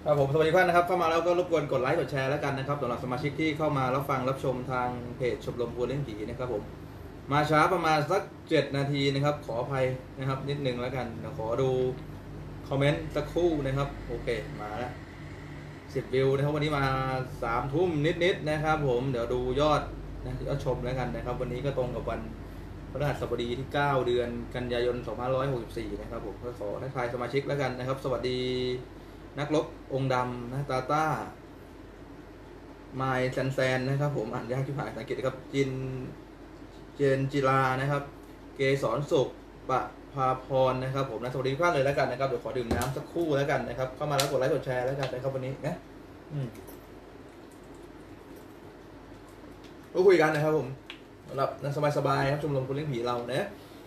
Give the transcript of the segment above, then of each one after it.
ครับผมสวัสดีท่านนะครับเข้ามาแล้วก็รบกวนกดไลค์กดแชร์แล้วกันนะครับสำหรับสมาชิกที่เข้ามารับฟังรับชมทางเพจชมรมพูเล่นผีนะครับผมมาช้าประมาณสัก7 นาทีนะครับขออภัยนะครับนิดนึงแล้วกันเดี๋ยวขอดูคอมเมนต์สักครู่นะครับโอเคมาแล้ว10 วิวนะครับวันนี้มา3 ทุ่มนิดนะครับผมเดี๋ยวดูยอดชมแล้วกันนะครับวันนี้ก็ตรงกับวันพฤหัสบดีที่9 เดือนกันยายน2564นะครับผมก็ขอทักทายสมาชิกแล้วกันนะครับสวัสดีนักรบองค์ดำนะตาต้าไมล์แซนนะครับผมอ่านยากที่ผ่านสังเกตครับเจนจิรานะครับเกสรสุขปะภาพรนะครับผมนะสวัสดีทุกท่านเลยแล้วกันนะครับเดี๋ยวขอดื่มน้ำสักครู่แล้วกันนะครับเข้ามาแล้วกดไลค์กดแชร์แล้วกันนะครับวันนี้นะก็คุยกันนะครับผมสำหรับสบายๆครับชมรมคนเลี้ยงผีเรานะ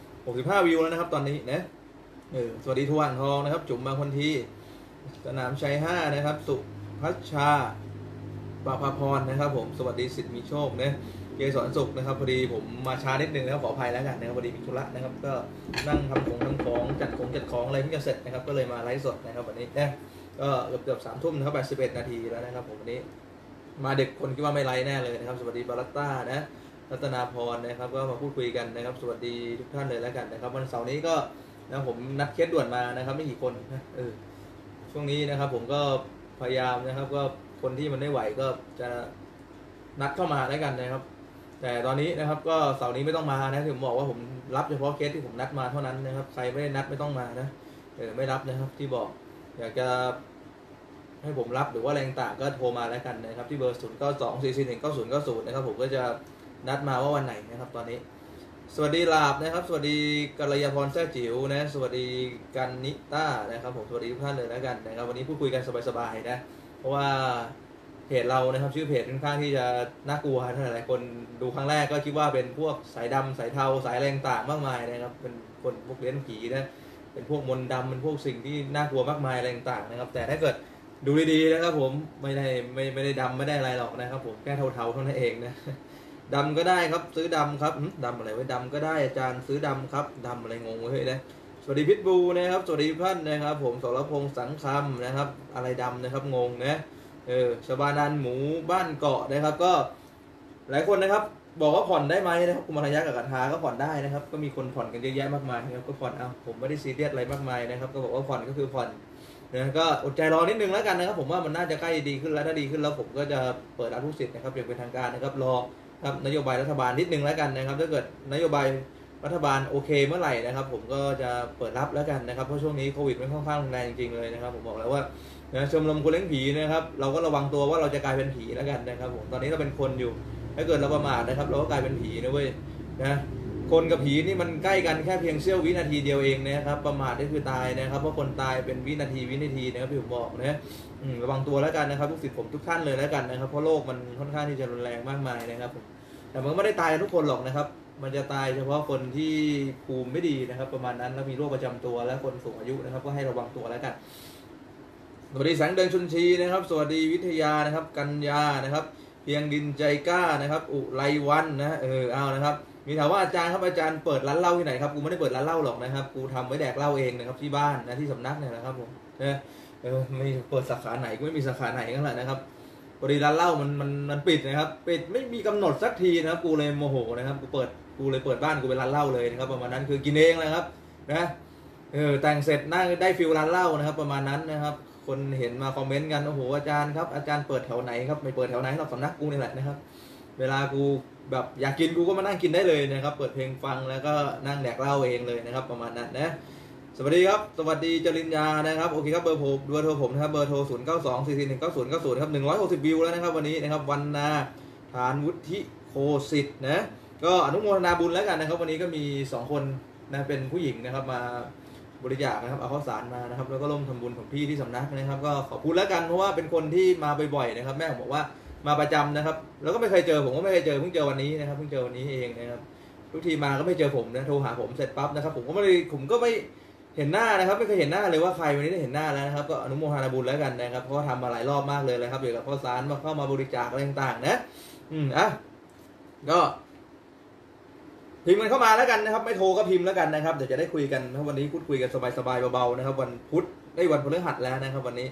65 วิวแล้วนะครับตอนนี้นะสวัสดีทวนทองนะครับจุ๋มบางคนทีสนามชัย5นะครับสุพัชชาปภาพรนะครับผมสวัสดีสิทธิ์มีโชคนะเกสรสุขนะครับพอดีผมมาช้านิดนึงนะครับขออภัยแล้วกันนะครับพอดีมีธุระนะครับก็นั่งทำของจัดของอะไรเพิ่งจะเสร็จนะครับก็เลยมาไลฟ์สดนะครับวันนี้นะก็เกือบ3 ทุ่มนะครับ81 นาทีแล้วนะครับผมวันนี้มาเด็กคนคิดว่าไม่ไลฟ์แน่เลยนะครับสวัสดีบารัตต้านะรัตนาพรนะครับก็มาพูดคุยกันนะครับสวัสดีทุกท่านเลยแล้วกันนะครับวันเสาร์นี้ก็นะผมนัดเคสด่วนมานะครับไม่กี่คนนะช่วงนี้นะครับผมก็พยายามนะครับก็คนที่มันไม่ไหวก็จะนัดเข้ามาแล้วกันนะครับแต่ตอนนี้นะครับก็เสาร์นี้ไม่ต้องมานะผมบอกว่าผมรับเฉพาะเคสที่ผมนัดมาเท่านั้นนะครับใครไม่ได้นัดไม่ต้องมานะไม่รับนะครับที่บอกอยากจะให้ผมรับหรือว่าแรงต่างก็โทรมาแล้วกันนะครับที่เบอร์0924419090นะครับผมก็จะนัดมาว่าวันไหนนะครับตอนนี้สวัสดีลาบนะครับสวัสดีกัลยาพรแท้จิ๋วนะสวัสดีกันนิต้านะครับผมสวัสดีทุกท่านเลยแล้วกันนะครับวันนี้พูดคุยกันสบายๆนะเพราะว่าเพจเรานะครับชื่อเพจค่อนข้างที่จะน่ากลัวนะหลายคนดูครั้งแรกก็คิดว่าเป็นพวกสายดำสายเทาสายแรงต่างมากมายนะครับเป็นคนพวกเลี้ยงผีนะเป็นพวกมนต์ดำเป็นพวกสิ่งที่น่ากลัวมากมายแรงต่างนะครับแต่ถ้าเกิดดูดีๆนะครับผมไม่ได้ดำไม่ได้อะไรหรอกนะครับผมแค่เทาๆเท่านั้นเองนะดำก็ได้ครับซื้อดำครับดำอะไรไว้ดำก็ได้อาจารย์ซื้อดำครับดำอะไรงงเฮ้ยนะสวัสดีพิทบูนะครับสวัสดีท่านนะครับผมสรพงษ์สังคำนะครับอะไรดำนะครับงงนะชบานันหมูบ้านเกาะนะครับก็หลายคนนะครับบอกว่าผ่อนได้ไหมนะครับกุมารยักษ์กับกฐาก็ผ่อนได้นะครับก็มีคนผ่อนกันเยอะแยะมากมายนะครับก็ผ่อนเอาผมไม่ได้ซีเรียสอะไรมากมายนะครับก็บอกว่าผ่อนก็คือผ่อนนะก็อดใจรอนิดนึงแล้วกันนะครับผมว่ามันน่าจะใกล้ดีขึ้นแล้วถ้าดีขึ้นแล้วผมก็จะเปิดรับผู้สิทธิ์นะครับอย่างเป็นทางการนะครับรอครับนโยบายรัฐบาลนิดนึงแล้วกันนะครับถ้าเกิดนโยบายรัฐบาลโอเคเมื่อไหร่นะครับผมก็จะเปิดรับแล้วกันนะครับเพราะช่วงนี้โควิดมันค่อนข้างแรงจริงๆเลยนะครับผมบอกแล้วว่าชมรมคนเลี้ยงผีนะครับเราก็ระวังตัวว่าเราจะกลายเป็นผีแล้วกันนะครับผมตอนนี้เราเป็นคนอยู่ถ้าเกิดเราประมาทนะครับเราก็กลายเป็นผีนะเว้ยนะคนกับผีนี่มันใกล้กันแค่เพียงเสี้ยววินาทีเดียวเองนะครับประมาทได้คือตายนะครับเพราะคนตายเป็นวินาทีนะครับที่ผมบอกนะระวังตัวแล้วกันนะครับทุกสิทธิ์ผมทุกท่านเลยแล้วกันนะครับเพราะโลกมันค่อนข้างที่จะรุนแรงมากมายนะครับผมแต่มันไม่ได้ตายทุกคนหรอกนะครับมันจะตายเฉพาะคนที่ภูมิไม่ดีนะครับประมาณนั้นแล้วมีโรคประจำตัวและคนสูงอายุนะครับก็ให้ระวังตัวแล้วกันสวัสดีแสงเดือนชุนชีนะครับสวัสดีวิทยานะครับกัญญานะครับเพียงดินใจกล้านะครับอุไรวันนะเอานะครับมีถามว่าอาจารย์ครับอาจารย์เปิดร้านเหล้าที่ไหนครับกูไม่ได้เปิดร้านเหล้าหรอกนะครับกูทำไว้แดกเหล้าเองนะครับที่บ้านนะที่สำนักเนี่ยนะครับผมไม่เปิดสาขาไหนกูไม่มีสาขาไหนกันแหละนะครับพอดีร้านเหล้ามันปิดนะครับปิดไม่มีกำหนดสักทีนะครับกูเลยโมโหนะครับกูเลยเปิดบ้านกูเป็นร้านเหล้าเลยนะครับประมาณนั้นคือกินเองเลยครับนะแต่งเสร็จนั่งได้ฟิลร้านเหล้านะครับประมาณนั้นนะครับคนเห็นมาคอมเมนต์กันโอ้โหอาจารย์ครับอาจารย์เปิดแถวไหนครับไม่เปิดแถวไหนหรอกสำนักกูนี่แหละนะครับเวลากูแบบอยากกินกูก็มานั่งกินได้เลยนะครับเปิดเพลงฟังแล้วก็นั่งแดกเหล้าเองเลยนะครับประมาณนั้นนะสวัสดีครับสวัสดีจริญญานะครับโอเคครับเบอร์โทรผมนะครับเบอร์โทร0924419090ครับ160 วิวแล้วนะครับวันนี้นะครับวันนาฐานวุฒิโคสิทธิ์นะก็อนุโมทนาบุญแล้วกันนะครับวันนี้ก็มี2 คนนะเป็นผู้หญิงนะครับมาบริจาคนะครับเอาข้าวสารมานะครับแล้วก็ร่วมทำบุญของพี่ที่สำนักนะครับก็ขอบคุณแล้วกันเพราะว่าเป็นคนที่มาบ่อยๆนะครับแม่ผมบอกว่ามาประจำนะครับแล้วก็ไม่เคยเจอผมก็ไม่เคยเจอเพิ่งเจอวันนี้นะครับเพิ่งเจอวันนี้เองนะครับทุกทีมาก็ไม่เจอผมนะโทรหาผมเสร็จปั๊บนะครับผมก็ไม่เห็นหน้านะครับไม่เคยเห็นหน้าเลยว่าใครวันนี้ได้เห็นหน้าแล้วนะครับก็อนุโมทนาบุญแล้วกันนะครับเพราะว่าทำมาหลายรอบมากเลยนะครับเกี่ยวกับข้าวสารมาเข้ามาบริจาคอะไรต่างๆนะก็พิมพ์กันเข้ามาแล้วกันนะครับไม่โทรก็พิมพ์แล้วกันนะครับเดี๋ยวจะได้คุยกันวันนี้พูดคุยกันสบายๆเบาๆนะครับวันพุธได้วันพฤหัสแล้วนะครับวันนี้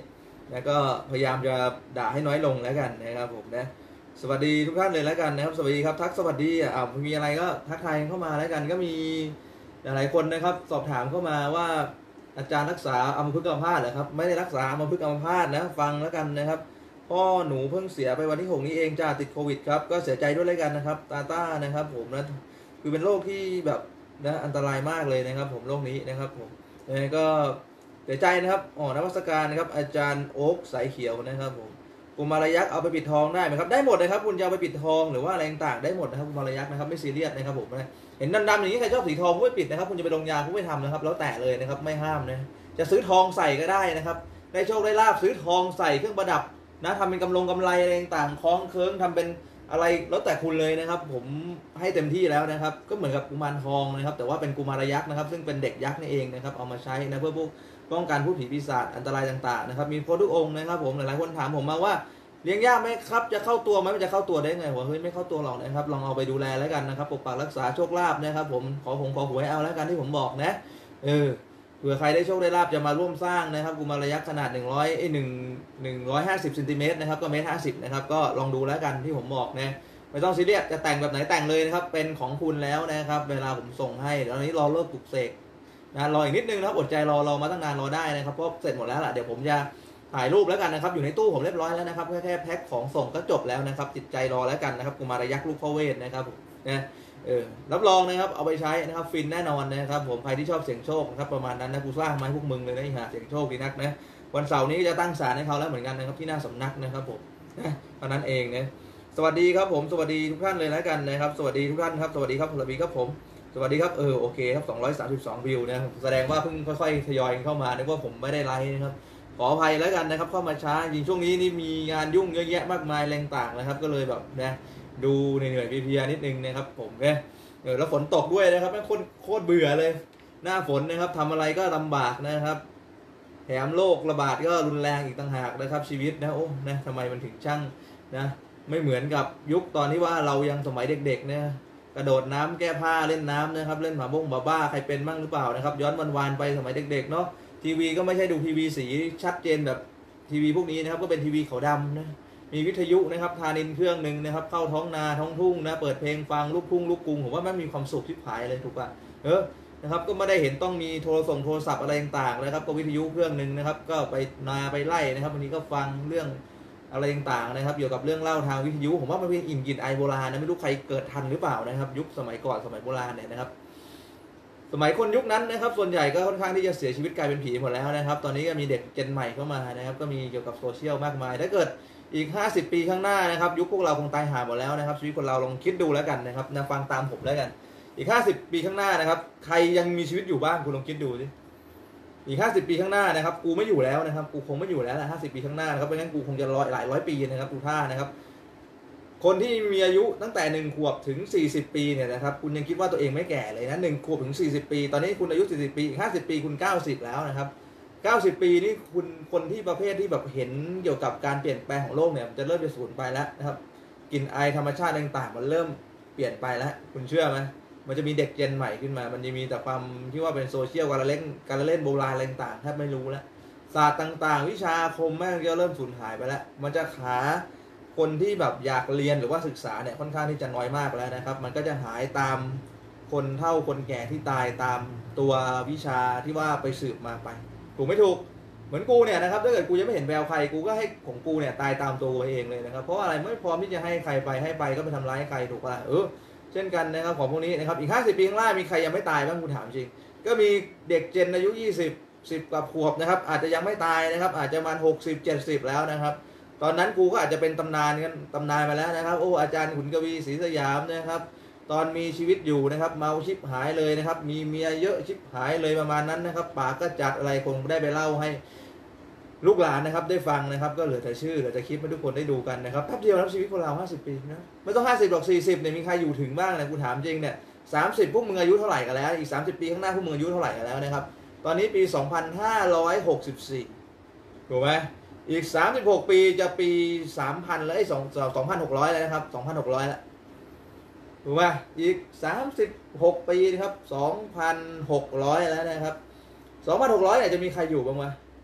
แล้วก็พยายามจะด่าให้น้อยลงแล้วกันนะครับผมนะสวัสดีทุกท่านเลยแล้วกันนะครับสวัสดีครับทักสวัสดีมีอะไรก็ทักทายเข้ามาแล้วกันก็มีหลายคนนะครับสอบถามเข้ามาว่าอาจารย์รักษาอัมพฤกษ์อัมพาตเหรอครับไม่ได้รักษาอัมพฤกษ์อัมพาตนะฟังแล้วกันนะครับพ่อหนูเพิ่งเสียไปวันที่6นี้เองจ้าติดโควิดครับก็เสียใจด้วยแล้วกันนะครับต้านะครับผมนะคือเป็นโรคที่แบบนะอันตรายมากเลยนะครับผมโรคนี้นะครับผมก็เสียใจนะครับนมัสการนะครับอาจารย์โอ๊กสายเขียวนะครับผมกุมารยักษ์เอาไปปิดทองได้ไหมครับได้หมดนะครับคุณจะเอาไปปิดทองหรือว่าอะไรต่างได้หมดนะครับกุมารยักษ์นะครับไม่ซีเรียสนะครับผมเห็นดำๆอย่างนี้ใครชอบสีทองก็ไม่ปิดนะครับคุณจะไปลงยาก็ไม่ทำนะครับแล้วแต่เลยนะครับไม่ห้ามนะจะซื้อทองใส่ก็ได้นะครับได้โชคได้ลาบซื้อทองใส่เครื่องประดับนะทำเป็นกำไรอะไรต่างคล้องเคิร์งทำเป็นอะไรแล้วแต่คุณเลยนะครับผมให้เต็มที่แล้วนะครับก็เหมือนกับกุมารทองนะครับแต่ว่าเป็นกุมารยักษ์นะครับซึ่งเป็นเด็กยักษ์นี่เองนะครับเอามาใช้นะเพื่อพวกป้องกันผู้ผีปีศาจอันตรายต่างๆนะครับมีพระทุกองค์นะครับผมหลายๆคนถามผมมาว่าเลี้ยงยากไหมครับจะเข้าตัวไหมมันจะเข้าตัวได้ไงหัวเฮ้ยไม่เข้าตัวหรอกนะครับลองเอาไปดูแลแล้วกันนะครับปกปักรักษาโชคลาภนะครับผมขอหวยเอาแล้วกันที่ผมบอกนะเผื่อใครได้โชคได้ลาบจะมาร่วมสร้างนะครับกุมารยักษ์ขนาด150เซนติเมตรนะครับก็1.50 นะครับก็ลองดูแล้วกันที่ผมบอกนะไม่ต้องซีเรียสจะแต่งแบบไหนแต่งเลยนะครับเป็นของคุณแล้วนะครับเวลาผมส่งให้ตอนนี้รอเลิกปลุกเสกนะรออีกนิดนึงนะครับอดใจรอมาตั้งนานรอได้นะครับเพราะเสร็จหมดแล้วล่ะเดี๋ยวผมจะถ่ายรูปแล้วกันนะครับอยู่ในตู้ผมเรียบร้อยแล้วนะครับแค่แพ็คของส่งก็จบแล้วนะครับจิตใจรอแล้วกันนะครับกุมารยักษ์ลูกพ่อเวทนะครับนะรับรองนะครับเอาไปใช้นะครับฟินแน่นอนนะครับผมใครที่ชอบเสี่ยงโชคนะครับประมาณนั้นนะกูสร้างมาให้พวกมึงเลยนะหาเสี่ยงโชคดีนักนะวันเสาร์นี้จะตั้งศาลให้เขาแล้วเหมือนกันนะครับที่หน้าสำนักนะครับผมเท่านั้นเองนะสวัสดีครับผมสวัสดีทุกท่านเลยแล้วกันนะครับสวัสดีทุกท่านครับสวัสดีครับพลบีครับผมสวัสดีครับโอเคครับ232วิวนะแสดงว่าเพิ่งค่อยๆทยอยเข้ามานึกว่าผมไม่ได้ไลฟ์นะครับขออภัยแล้วกันนะครับเข้ามาช้าจริงช่วงนี้นี่มีงานยุ่งเยอะแยะมากมายแรงต่างนะครับก็เลยแบบนะดูเหนื่อยๆเพลียๆนิดนึงนะครับผมแล้วฝนตกด้วยนะครับโคตรเบื่อเลยหน้าฝนนะครับทำอะไรก็ลำบากนะครับแถมโรคระบาดก็รุนแรงอีกต่างหากนะครับชีวิตนะโอ้นะทำไมมันถึงช่างนะไม่เหมือนกับยุคตอนที่ว่าเรายังสมัยเด็กๆนะกระโดดน้ำแก้ผ้าเล่นน้ำนะครับเล่นหมาบ้าใครเป็นบ้างหรือเปล่านะครับย้อนวันๆไปสมัยเด็กๆเนาะทีวีก็ไม่ใช่ดูทีวีสีชัดเจนแบบทีวีพวกนี้นะครับก็เป็นทีวีขาวดำนะมีวิทยุนะครับทานินเครื่องหนึ่งนะครับเข้าท้องนาท้องทุ่งนะเปิดเพลงฟังลูกทุ่งลูกกรุงผมว่ามันมีความสุขที่ผายเลยถูกป่ะนะครับก็ไม่ได้เห็นต้องมีโทรศัพท์อะไรต่างๆนะครับก็วิทยุเครื่องหนึ่งนะครับก็ไปนาไปไล่นะครับวันนี้ก็ฟังเรื่องอะไรต่างๆนะครับเกี่ยวกับเรื่องเล่าทางวิทยุผมว่ามันเป็นกลิ่นไอโบราณนะไม่รู้ใครเกิดทันหรือเปล่านะครับยุคสมัยก่อนสมัยโบราณเนี่ยนะครับสมัยคนยุคนั้นนะครับส่วนใหญ่ก็ค่อนข้างที่จะเสียชีวิตกลายเป็นผีหมดแล้วนะครับตอนนี้ก็มีเด็กเจนใหม่เข้ามานะครับก็มีเกี่ยวกับโซเชียลมากมายถ้าเกิดอีก50 ปีข้างหน้านะครับยุคพวกเราคงตายหาหมดแล้วนะครับชีวิตคนเราลองคิดดูแล้วกันนะครับนะฟังตามผมแล้วกันอีก50 ปีข้างหน้านะครับใครยังมีชีวิตอยู่บ้างคุณลองคิดดูสิอีก50 ปีข้างหน้านะครับกูไม่อยู่แล้วนะครับกูคงไม่อยู่แล้วแหละ50 ปีข้างหน้านะครับเพราะงั้นกูคงจะหลายร้อยปีนะครับดูท่านะครับคนที่มีอายุตั้งแต่1 ขวบถึง40 ปีเนี่ยนะครับคุณยังคิดว่าตัวเองไม่แก่เลยนะ1 ขวบถึง40 ปีตอนนี้คุณอายุ40 ปีอีก50 ปีคุณ90แล้วนะครับ90 ปีนี่คุณคนที่ประเภทที่แบบเห็นเกี่ยวกับการเปลี่ยนแปลงของโลกเนี่ยมันจะเริ่มจะสูญไปแล้วนะครับกลิ่นไอธรรมชาติต่างๆมันเริ่มเปลี่ยนไปแล้วคุณเชื่อไหมมันจะมีเด็กเจนใหม่ขึ้นมามันจะมีแต่ความที่ว่าเป็นโซเชียลการเล่นโบราณอะไรต่างๆแทบไม่รู้แล้วศาสตร์ต่างๆวิชาอาคมแม่งจะเริ่มสูญหายไปแล้วมันจะขาคนที่แบบอยากเรียนหรือว่าศึกษาเนี่ยค่อนข้างที่จะน้อยมากแล้วนะครับมันก็จะหายตามคนเฒ่าคนแก่ที่ตายตามตัววิชาที่ว่าไปสืบมาไปถูกไม่ถูกเหมือนกูเนี่ยนะครับถ้าเกิดกูยังไม่เห็นแววใครกูก็ให้ของกูเนี่ยตายตามตัวเองเลยนะครับเพราะอะไรไม่พร้อมที่จะให้ใครไปให้ไปก็ไปทำร้ายใครถูกป่ะเช่นกันนะครับของพวกนี้นะครับอีก50 ปีข้างหน้ามีใครยังไม่ตายบ้างกูถามจริงก็มีเด็กเจนอายุ10 กับขวบนะครับอาจจะยังไม่ตายนะครับอาจจะมา60-70แล้วนะครับตอนนั้นกูก็อาจจะเป็นตำนานมาแล้วนะครับโอ้อาจารย์ขุนกวีศรีสยามนะครับตอนมีชีวิตอยู่นะครับเมาชิบหายเลยนะครับมีเมียเยอะชิบหายเลยประมาณนั้นนะครับปากก็จัดอะไรคงได้ไปเล่าให้ลูกหลานนะครับได้ฟังนะครับก็เหลือแต่ชื่อเหลือแต่คลิปให้ทุกคนได้ดูกันนะครับแป๊บเดียวแล้วชีวิตคนเรา50 ปีนะไม่ต้อง50หรอก40เนี่ยมีใครอยู่ถึงบ้างนะกูถามจริงเนี่ย30พวกมึงอายุเท่าไหร่กันแล้วอีก30 ปีข้างหน้าพวกมึงอายุเท่าไหร่กันแล้วนะครับตอนนี้ปี2564ถูกไหมอีก36 ปีจะปี3000แล้ว2,600แล้วนะครับ2,600แล้วถูกไหมอีก36 ปีนะครับ2,600แล้วนะครับ2,600เนี่ยจะมีใครอยู่บ้างวะ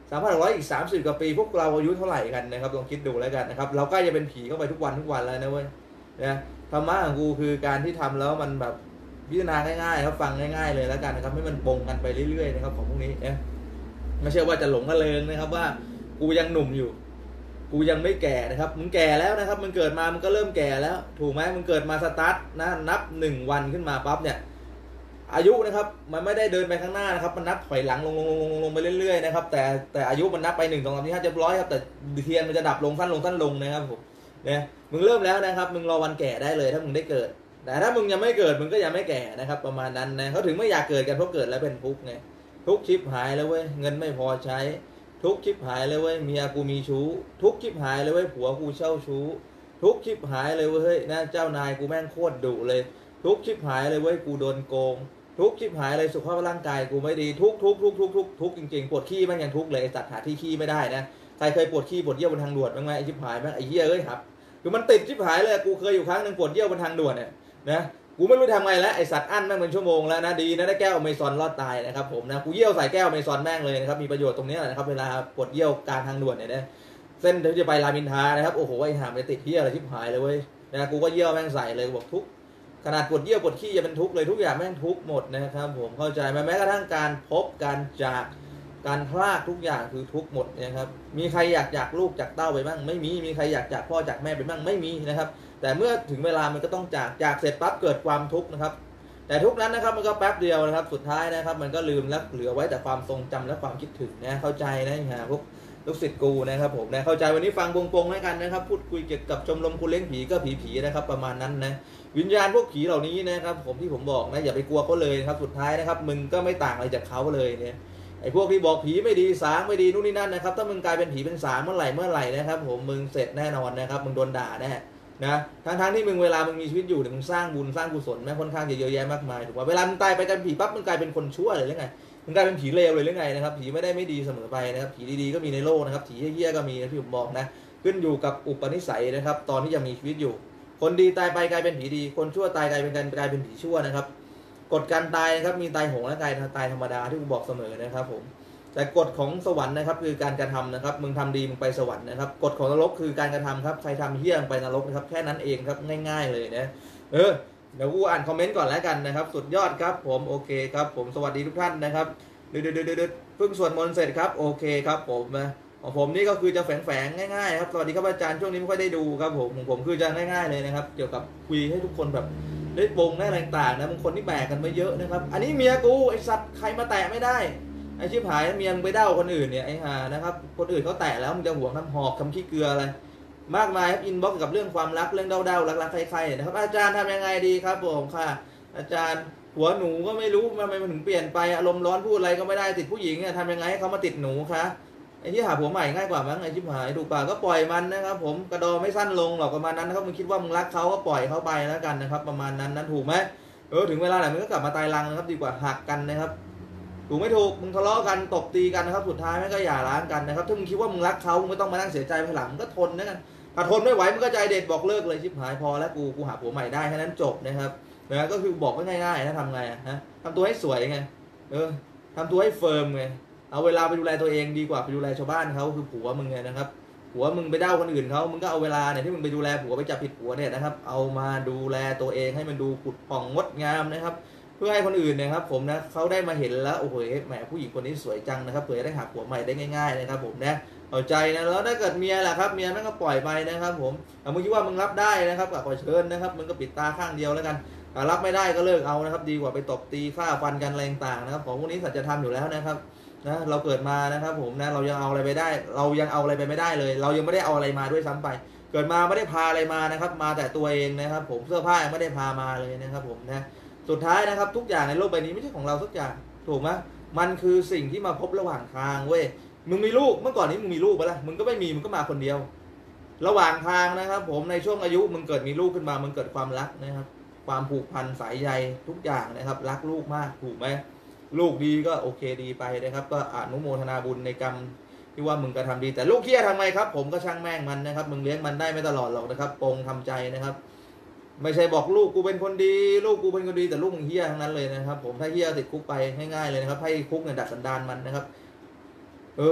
3,600อีก30 กว่าปีพวกเราอายุเท่าไหร่กันนะครับลองคิดดูแล้วกันนะครับเราใกล้จะเป็นผีเข้าไปทุกวันแล้วนะเว้ยนะธรรมะของกูคือการที่ทำแล้วมันแบบพิจารณาง่ายๆครับฟังง่ายๆเลยแล้วกันนะครับให้มันปงกันไปเรื่อยๆนะครับของพวกนี้นะไม่ใช่ว่าจะหลงระเริงนะครับว่ากูยังหนุ่มอยู่กูยังไม่แก่นะครับมึงแก่แล้วนะครับมึงเกิดมามึงก็เริ่มแก่แล้วถูกไหมมึงเกิดมาสตาร์ทนะนับ1 วันขึ้นมาปั๊บเนี่ยอายุนะครับมันไม่ได้เดินไปข้างหน้านะครับมันนับถอยหลังลงไปเรื่อยๆนะครับแต่อายุมันนับไป1 2 3 4 5เรียบร้อยครับแต่เทียนมันจะดับลงสั้นลงนะครับผมเนี่ยมึงเริ่มแล้วนะครับมึงรอวันแก่ได้เลยถ้ามึงได้เกิดแต่ถ้ามึงยังไม่เกิดมึงก็ยังไม่แก่นะครับประมาณนั้นนะเขาถึงไม่อยากเกิดกันเพราะเกิดแล้วเป็นทุกข์ไงทุกข์ชิบหายแล้วเว้ยเงินไม่พอใช้ทุกข์ชิบหายเลยเว้ยเมียกูมีชู้ทุกข์ชิบหายเลยเว้ยผัวกูเช่าชู้ทุกข์ชิบหายเลยเว้ยนะเจ้านายกูแม่งโคตรดุเลยทุกข์ชิบหายเลยเว้ยกูโดนโกงทุกข์ชิบหายเลยสุขภาพร่างกายกูไม่ดีทุกจริงๆปวดขี้แม่งยังทุกข์เลยไอ้สัตว์หาที่ขี้ไม่ได้นะใครเคยปวดขี้ปวดเยี่ยวบนทางด่วนบ้างไหมไอ้ชิบหายแม่งไอ้เหี้ยเอ้ยครับคือมันติดชิบหายเลยกูเคยอยู่ครั้งนึงปวดเยี่ยวบนทางด่วนเนี่ยนะกูไม่รู้ทำไงแล้วไอสัตว์อั้นแม่งเป็นชั่วโมงแล้วนะดีนะได้แก้วอเมซอนรอดตายนะครับผมนะกูเยี่ยวใส่แก้วอเมซอนแม่งเลยนะครับมีประโยชน์ตรงนี้นะครับเวลาปวดเยี่ยวกลางทางด่วนเนี่ยนะเส้นที่จะไปรามอินทรานะครับโอ้โหไอห่ามไปติดเหี้ยอะไรชิบหายเลยเว้ยนะกูก็เยี่ยวแม่งใส่เลยบอกทุกขนาดปวดเยี่ยวปวดขี้จะเป็นทุกข์เลยทุกอย่างแม่งทุกข์หมดนะครับผมเข้าใจไหมแม้กระทั่งการพบการจากการพลากทุกอย่างคือทุกข์หมดนะครับมีใครอยากจากลูกจากเต้าไปบ้างไม่มีใครอยากจากพ่อจากแม่ไปบ้างไม่มีนะครับแต่เมื่อถึงเวลามันก็ต้องจากเสร็จปั๊บเกิดความทุกข์นะครับแต่ทุกนั้นนะครับมันก็แป๊บเดียวนะครับสุดท้ายนะครับมันก็ลืมแล้วเหลือไว้แต่ความทรงจำและความคิดถึงนะเข้าใจนะฮะพวกลูกศิษย์กูนะครับผมนะเข้าใจวันนี้ฟังปงๆให้กันนะครับพูดคุยเกี่ยวกับชมรมกูเลี้ยงผีก็ผีนะครับประมาณนั้นนะวิญญาณพวกผีเหล่านี้นะครับผมที่ผมบอกนะอย่าไปกลัวเขาเลยครับสุดท้ายนะครับมึงก็ไม่ต่างอะไรจากเขาเลยเนี่ยไอ้พวกที่บอกผีไม่ดีสางไม่ดีนู่นนี่นั่นนะครับถ้ามึงกลายเป็นผีเป็นสางเมื่อไหร่นะครับผมมึงเสร็จแน่นอนนะครับมึงโดนด่าแน่นะทั้งที่มึงเวลามึงมีชีวิตอยู่เนี่ยมึงสร้างบุญสร้างกุศลแม้ค่อนข้างจะเยอะแยะมากมายถูกป่ะเวลามึงตายไปกันผีปั๊บมึงกลายเป็นคนชั่วเลยหรือไงมึงกลายเป็นผีเลวเลยหรือไงนะครับผีไม่ได้ไม่ดีเสมอไปนะครับผีดีๆก็มีในโลกนะครับผีเหี้ยๆก็มีนะที่ผมบอกนะขึ้นอยู่กับอุปนิสัยนะครับตอนที่ยังมีชีวิตอยู่คนดีตายไปกลายเป็นผีดีคนชั่วตายกลายเป็นผีชั่วนะครับกฎการตายนะครับมีตายโหงและตายธรรมดาที่ผมบอกเสมอนะครับผมแต่กฎของสวรรค์นะครับคือการกระทำนะครับมึงทำดีมึงไปสวรรค์นะครับกฎของนรกคือการกระทำครับใครทำเหี้ยไปนรกนะครับแค่นั้นเองครับง่ายๆเลยนะเดี๋ยวกูอ่านคอมเมนต์ก่อนแล้วกันนะครับสุดยอดครับผมโอเคครับผมสวัสดีทุกท่านนะครับเพิ่งสวดมนต์เสร็จครับโอเคครับผมนะของผมนี่ก็คือจะแฝงง่ายๆครับสวัสดีครับอาจารย์ช่วงนี้ไม่ค่อยได้ดูครับผมคือจะง่ายๆเลยนะครับเกี่ยวกับคุยให้ทุกคนแบบได้ปงได้อะไรต่างๆนะบางคนที่แบกกันมาเยอะนะครับอันนี้เมียกูไอสัตว์ใครมาแตะไม่ได้ไอชิบหายเมียมึงไปเด้าคนอื่นเนี่ยไอห่านะครับคนอื่นเขาแตะแล้วมึงจะหวงน้ำหอกคำขี้เกลืออะไรมากมายครับอินบ็อกซ์กับเรื่องความรักเรื่องเด้ารักใครๆนะครับอาจารย์ทำยังไงดีครับผมค่ะอาจารย์หัวหนูก็ไม่รู้ทำไมมันถึงเปลี่ยนไปอารมณ์ร้อนพูดอะไรก็ไม่ได้ติดผู้หญิงเนี่ยทำยังไงให้เขามาติดหนูคะไอ้ที่หาผัวใหม่ง่ายกว่ามั้งไอ้ชิบหายดูป่าก็ปล่อยมันนะครับผมกระดอไม่สั้นลงหรอกประมาณนั้นนะครับมึงคิดว่ามึงรักเขาก็ปล่อยเขาไปแล้วกันนะครับประมาณนั้นถูกไหมถึงเวลาไหนมึงก็กลับมาตายรังนะครับดีกว่าหักกันนะครับถูกไม่ถูกมึงทะเลาะกันตบตีกันนะครับสุดท้ายไม่ก็หย่าร้างกันนะครับถ้ามึงคิดว่ามึงรักเขามึงไม่ต้องมานั่งเสียใจภายหลังมึงก็ทนนะกันถ้าทนไม่ไหวมึงก็ใจเด็ดบอกเลิกเลยชิบหายพอแล้วกูหาผัวใหม่ได้แค่นั้นจบนะครับนะก็คือบอกง่ายๆนะทำไงฮะทำตัวให้สวยไงทำตัวให้เฟิร์มไงเอาเวลาไปดูแลตัวเองดีกว่าไปดูแลชาวบ้านเขาคือผัวมึงไงนะครับผัวมึงไปเด้าคนอื่นเขามึงก็เอาเวลาเนี่ยที่มึงไปดูแลผัวไปจับผิดผัวเนี่ยนะครับเอามาดูแลตัวเองให้มันดูผุดผ่องงดงามนะครับเพื่อให้คนอื่นนะครับผมนะเขาได้มาเห็นแล้วโอ้โหแหมผู้หญิงคนนี้สวยจังนะครับเผื่อได้หาผัวใหม่ได้ง่ายๆนะครับผมนะเอาใจนะแล้วถ้าเกิดเมียล่ะครับเมียนั่นก็ปล่อยไปนะครับผมมึงคิดว่ามึงรับได้นะครับก็ขอเชิญนะครับมึงก็ปิดตาข้างเดียวแล้วกันรับไม่ได้ก็เลิกเอานะครับดีกว่าไปตบตีฆ่าฟันกันอะไรต่างๆนะครับของพวกนี้สัจธรรมอยู่แล้วนะครับนะเราเกิดมานะครับผมนะเรายังเอาอะไรไปได้เรายังเอาอะไรไปไม่ได้เลยเรายังไม่ได้เอาอะไรมาด้วยซ้ำไปเกิดมาไม่ได้พาอะไรมานะครับมาแต่ตัวเองนะครับผมเสื้อผ้ายังไม่ได้พามาเลยนะครับผมนะสุดท้ายนะครับทุกอย่างในโลกใบนี้ไม่ใช่ของเราสักอย่างถูกไหมมันคือสิ่งที่มาพบระหว่างทางเว้ยมึงมีลูกเมื่อก่อนนี้มึงมีลูกไปแล้วมึงก็ไม่มีมึงก็มาคนเดียวระหว่างทางนะครับผมในช่วงอายุมึงเกิดมีลูกขึ้นมามึงเกิดความรักนะครับความผูกพันสายใยทุกอย่างนะครับรักลูกมากถูกไหมลูกดีก็โอเคดีไปนะครับก็อนุโมทนาบุญในกรรมที่ว่ามึงก็ทำดีแต่ลูกเหี้ยทำไงครับผมก็ช่างแม่งมันนะครับมึงเลี้ยงมันได้ไม่ตลอดหรอกนะครับปงทำใจนะครับไม่ใช่บอกลูกกูเป็นคนดีลูกกูเป็นคนดีแต่ลูกมึงเหี้ยทั้งนั้นเลยนะครับผมถ้าเหี้ยติดคุกไปง่ายๆเลยนะครับให้คุกเนี่ยดัดสันดานมันนะครับ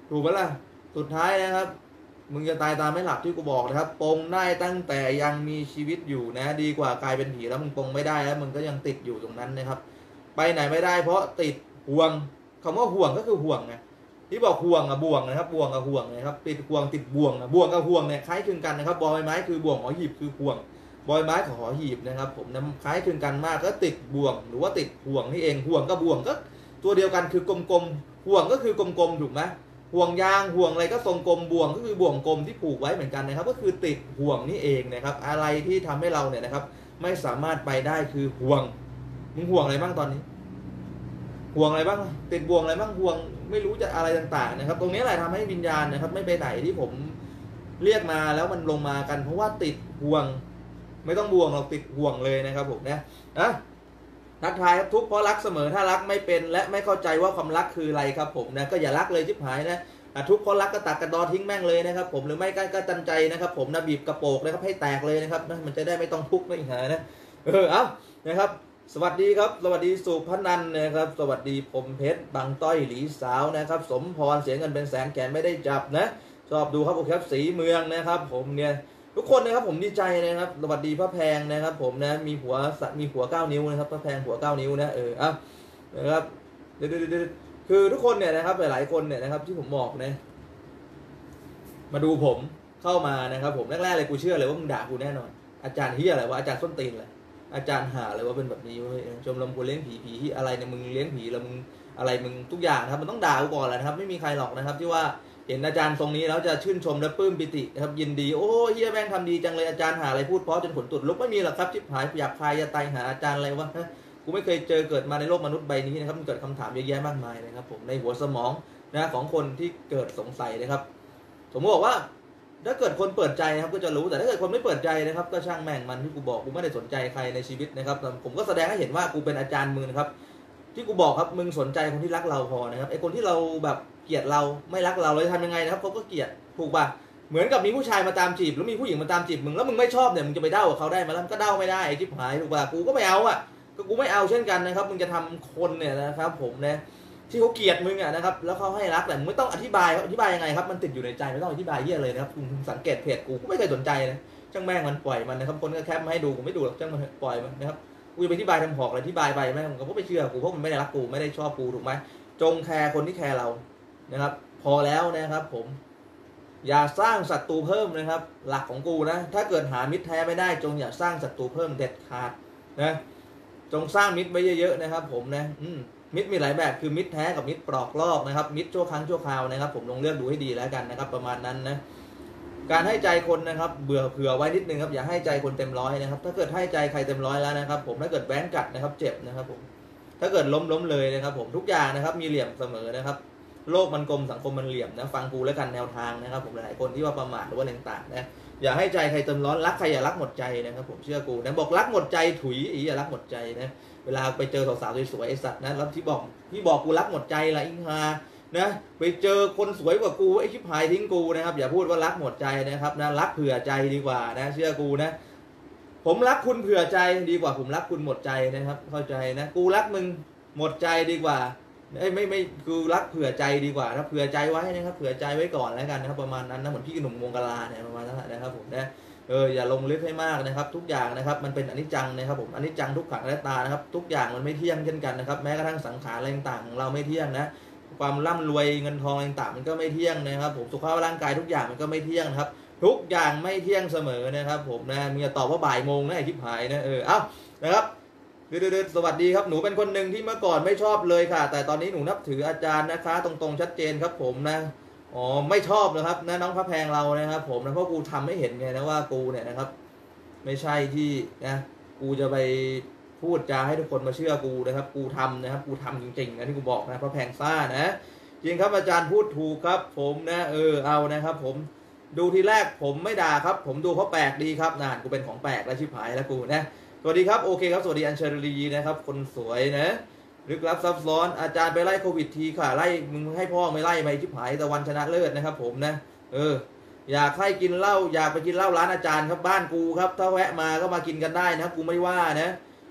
ถูกไหมล่ะสุดท้ายนะครับมึงจะตายตามไม่หลับที่กูบอกนะครับปลงได้ตั้งแต่ยังมีชีวิตอยู่นะดีกว่ากลายเป็นผีแล้วมึงปลงไม่ได้แล้วมึงก็ยังติดอยู่ตรงนั้นนะครับไปไหนไม่ได้เพราะติดห่วงคำว่าห่วงก็คือห่วงไงที่บอกห่วงอะบ่วงนะครับบ่วงกับห่วงนะครับติดห่วงติดบ่วงอะบ่วงกับห่วงเนี่ยคล้ายคลึงกันนะครับบอใบไม้คือบ่วงหอหีบคือห่วงบอใบไม้กับหอหีบนะครับผมนะคล้ายคลึงกันมากก็ติดบ่วงหรือว่าติดห่วงนี่เองห่วงกับบ่วงก็ตัวเดียวกันคือกลมๆห่วงก็คือกลมๆถูกไหมห่วงยางห่วงอะไรก็ทรงกลมบ่วงก็คือบ่วงกลมที่ผูกไว้เหมือนกันนะครับก็คือติดห่วงนี่เองนะครับอะไรที่ทำให้เราเนี่ยนะครับไม่สามารถไปได้คือห่วงมึงห่วงอะไรบ้างตอนนี้ห่วงอะไรบ้างติดบ่วงอะไรบ้างห่วงไม่รู้จะอะไรต่างๆนะครับตรงนี้แหละทำให้วิญญาณนะครับไม่ไปไหนที่ผมเรียกมาแล้วมันลงมากันเพราะว่าติดห่วงไม่ต้องบ่วงเราติดห่วงเลยนะครับผมนะทักทายครับทุกเพราะรักเสมอถ้ารักไม่เป็นและไม่เข้าใจว่าความรักคืออะไรครับผมนะก็อย่ารักเลยชิบหายนะทุกเพราะรักก็ตัดกระดอทิ้งแม่งเลยนะครับผมหรือไม่ก็ตันใจนะครับผมนะบีบกระโปงนะครับให้แตกเลยนะครับนะมันจะได้ไม่ต้องทุกข์ไม่หานะเอานะครับสวัสดีครับสวัสดีสุพนันนะครับสวัสดีผมเพชรบางต้อยหลีสาวนะครับสมพรเสียเงินเป็นแสนแขนไม่ได้จับนะชอบดูครับโอเคครับสีเมืองนะครับผมเนี่ยทุกคนนะครับผมดีใจนะครับสวัสดีพระแพงนะครับผมนะมีหัว9 นิ้วนะครับพระแพงหัว9 นิ้วนะนะครับคือทุกคนเนี่ยนะครับหลายๆคนเนี่ยนะครับที่ผมบอกนะมาดูผมเข้ามานะครับผมแรกๆเลยกูเชื่อเลยว่ามึงด่ากูแน่นอนอาจารย์เฮียอะไรวะอาจารย์ส้นตีนเลยอาจารย์หาอะไรว่าเป็นแบบนี้ชมรมกูเลี้ยงผีที่อะไรเนี่ยมึงเลี้ยงผีแล้วมึงอะไรมึงทุกอย่างนะครับมันต้องด่ากูก่อนแหละนะครับไม่มีใครหรอกนะครับที่ว่าเห็นอาจารย์ทรงนี้แล้วจะชื่นชมและปลื้มปิตินะครับยินดีโอ้เฮียแม่งทำดีจังเลยอาจารย์หาอะไรพูดเพราะจนขนตุดลุกไม่มีหรอกครับชิบหายอยากพายจะตายหาอาจารย์อะไรวะกูไม่เคยเจอเกิดมาในโลกมนุษย์ใบนี้นะครับมันเกิดคำถามเยอะแยะมากมายนะครับผมในหัวสมองนะของคนที่เกิดสงสัยนะครับผมบอกว่าถ้าเกิดคนเปิดใจนะครับก็จะรู้แต่ถ้าเกิดคนไม่เปิดใจนะครับก็ช่างแม่งมันที่กูบอกกูไม่ได้สนใจใครในชีวิตนะครับผมก็แสดงให้เห็นว่ากูเป็นอาจารย์มึงนะครับที่กูบอกครับมึงสนใจคนที่รักเราพอนะครับไอ้คนที่เราแบบเกลียดเราไม่รักเราจะทำยังไงนะครับเขาก็เกลียดถูกป่ะเหมือนกับมีผู้ชายมาตามจีบแล้วมีผู้หญิงมาตามจีบมึงแล้วมึงไม่ชอบเนี่ยมึงจะไปเด้ากับเขาได้ไหมล่ะก็เด้าไม่ได้ไอ้ชิบหายถูกป่ะกูก็ไม่เอาก็กูไม่เอาเช่นกันนะครับมึงจะทำคนเนี่ยนะครับผมนะที่เขาเกลียดมึงนะครับแล้วเขาให้รักแต่มึงไม่ต้องอธิบายยังไงครับมันติดอยู่ในใจไม่ต้องอธิบายเยอะเลยนะครับคุณสังเกตเพจกูไม่เคยสนใจนะช่างแม่งมันปล่อยมันนะครับคนก็แคปมาให้ดูกูไม่ดูหรอกช่างมันปล่อยมันนะครับกูจะไปอธิบายทำหอกอะไรอธิบายไปแม่งก็ไม่เชื่อกูเพราะมันไม่ได้รักกูไม่ได้ชอบกูถูกไหมจงแคร์คนที่แคร์เรานะครับพอแล้วนะครับผมอย่าสร้างศัตรูเพิ่มนะครับหลักของกูนะถ้าเกิดหามิตรแท้ไม่ได้จงอย่าสร้างศัตรูเพิ่มเด็ดขาดนะจงสร้างมิตรไว้เยอะๆนะครับผมนะมิตรมีหลายแบบคือมิตรแท้กับมิตรปลอกลอกนะครับมิตรชั่วครั้งชั่วคราวนะครับผมลองเลือกดูให้ดีแล้วกันนะครับประมาณนั้นนะการให้ใจคนนะครับเผื่อไว้นิดนึงครับอย่าให้ใจคนเต็มร้อยนะครับถ้าเกิดให้ใจใครเต็มร้อยแล้วนะครับผมถ้าเกิดแว้งกัดนะครับเจ็บนะครับผมถ้าเกิดล้มเลยนะครับผมทุกอย่างนะครับมีเหลี่ยมเสมอนะครับโลกมันกลมสังคมมันเหลี่ยมนะฟังกูแล้วกันแนวทางนะครับผมหลายคนที่ว่าประมาทหรือว่าอะไรต่างๆนะอย่าให้ใจใครเต็มร้อนรักใครอย่ารักหมดใจนะครับผมเชื่อกูนะบอกรักหมดใจถุยอย่ารักหมดใจนะเวลาไปเจอสาวๆสวยๆไอ้สัตว์นะแล้วที่บอกกูรักหมดใจละอิงฮานะไปเจอคนสวยกว่ากูไอ้ชิบหายทิ้งกูนะครับอย่าพูดว่ารักหมดใจนะครับนะรักเผื่อใจดีกว่านะเชื่อกูนะผมรักคุณเผื่อใจดีกว่าผมรักคุณหมดใจนะครับเข้าใจนะกูรักมึงหมดใจดีกว่าไม่คือรักเผื่อใจดีกว่านะเผื่อใจไว้นะครับเผื่อใจไว้ก่อนแล้วกันนะครับประมาณนั้นนะเหมือนพี่หนุ่มวงกลาเนี่ยประมาณนั้นนะครับผมนะอย่าลงลึกให้มากนะครับทุกอย่างนะครับมันเป็นอนิจจังนะครับผมอนิจจังทุกขังอนัตตานะครับทุกอย่างมันไม่เที่ยงเช่นกันนะครับแม้กระทั่งสังขารอะไรต่างๆของเราไม่เที่ยงนะความร่ำรวยเงินทองอะไรต่างๆมันก็ไม่เที่ยงนะครับผมสุขภาพร่างกายทุกอย่างมันก็ไม่เที่ยงนะครับทุกอย่างไม่เที่ยงเสมอนะครับผมนะมีตอบว่าบ่ายโมงนะไอ้ทิพหายนะเอ้านะครับสวัสดีครับหนูเป็นคนหนึ่งที่เมื่อก่อนไม่ชอบเลยค่ะแต่ตอนนี้หนูนับถืออาจารย์นะคะตรงๆชัดเจนครับผมนะไม่ชอบนะครับนะน้องพระแพงเรานะครับผมนะเพราะกูทำให้เห็นไงนะว่ากูเนี่ยนะครับไม่ใช่ที่นะกูจะไปพูดจาให้ทุกคนมาเชื่อกูนะครับกูทำนะครับกูทำจริงๆนะที่กูบอกนะพระแพงซ่านะจริงครับอาจารย์พูดถูกครับผมนะเอานะครับผมดูทีแรกผมไม่ด่าครับผมดูเพราะแปลกดีครับนานกูเป็นของแปลกแล้วชิบหายแล้วกูนะสวัสดีครับโอเคครับสวัสดีอัญเชลีนะครับคนสวยนะลึกลับซับซ้อนอาจารย์ไปไล่โควิดทีค่ะไล่มึงให้พ่อไม่ไล่ไปชิบหายตะวันชนะเลิศนะครับผมนะอยากให้กินเหล้าอยากไปกินเหล้าร้านอาจารย์ครับบ้านกูครับถ้าแวะมาก็มากินกันได้นะกูไม่ว่านะ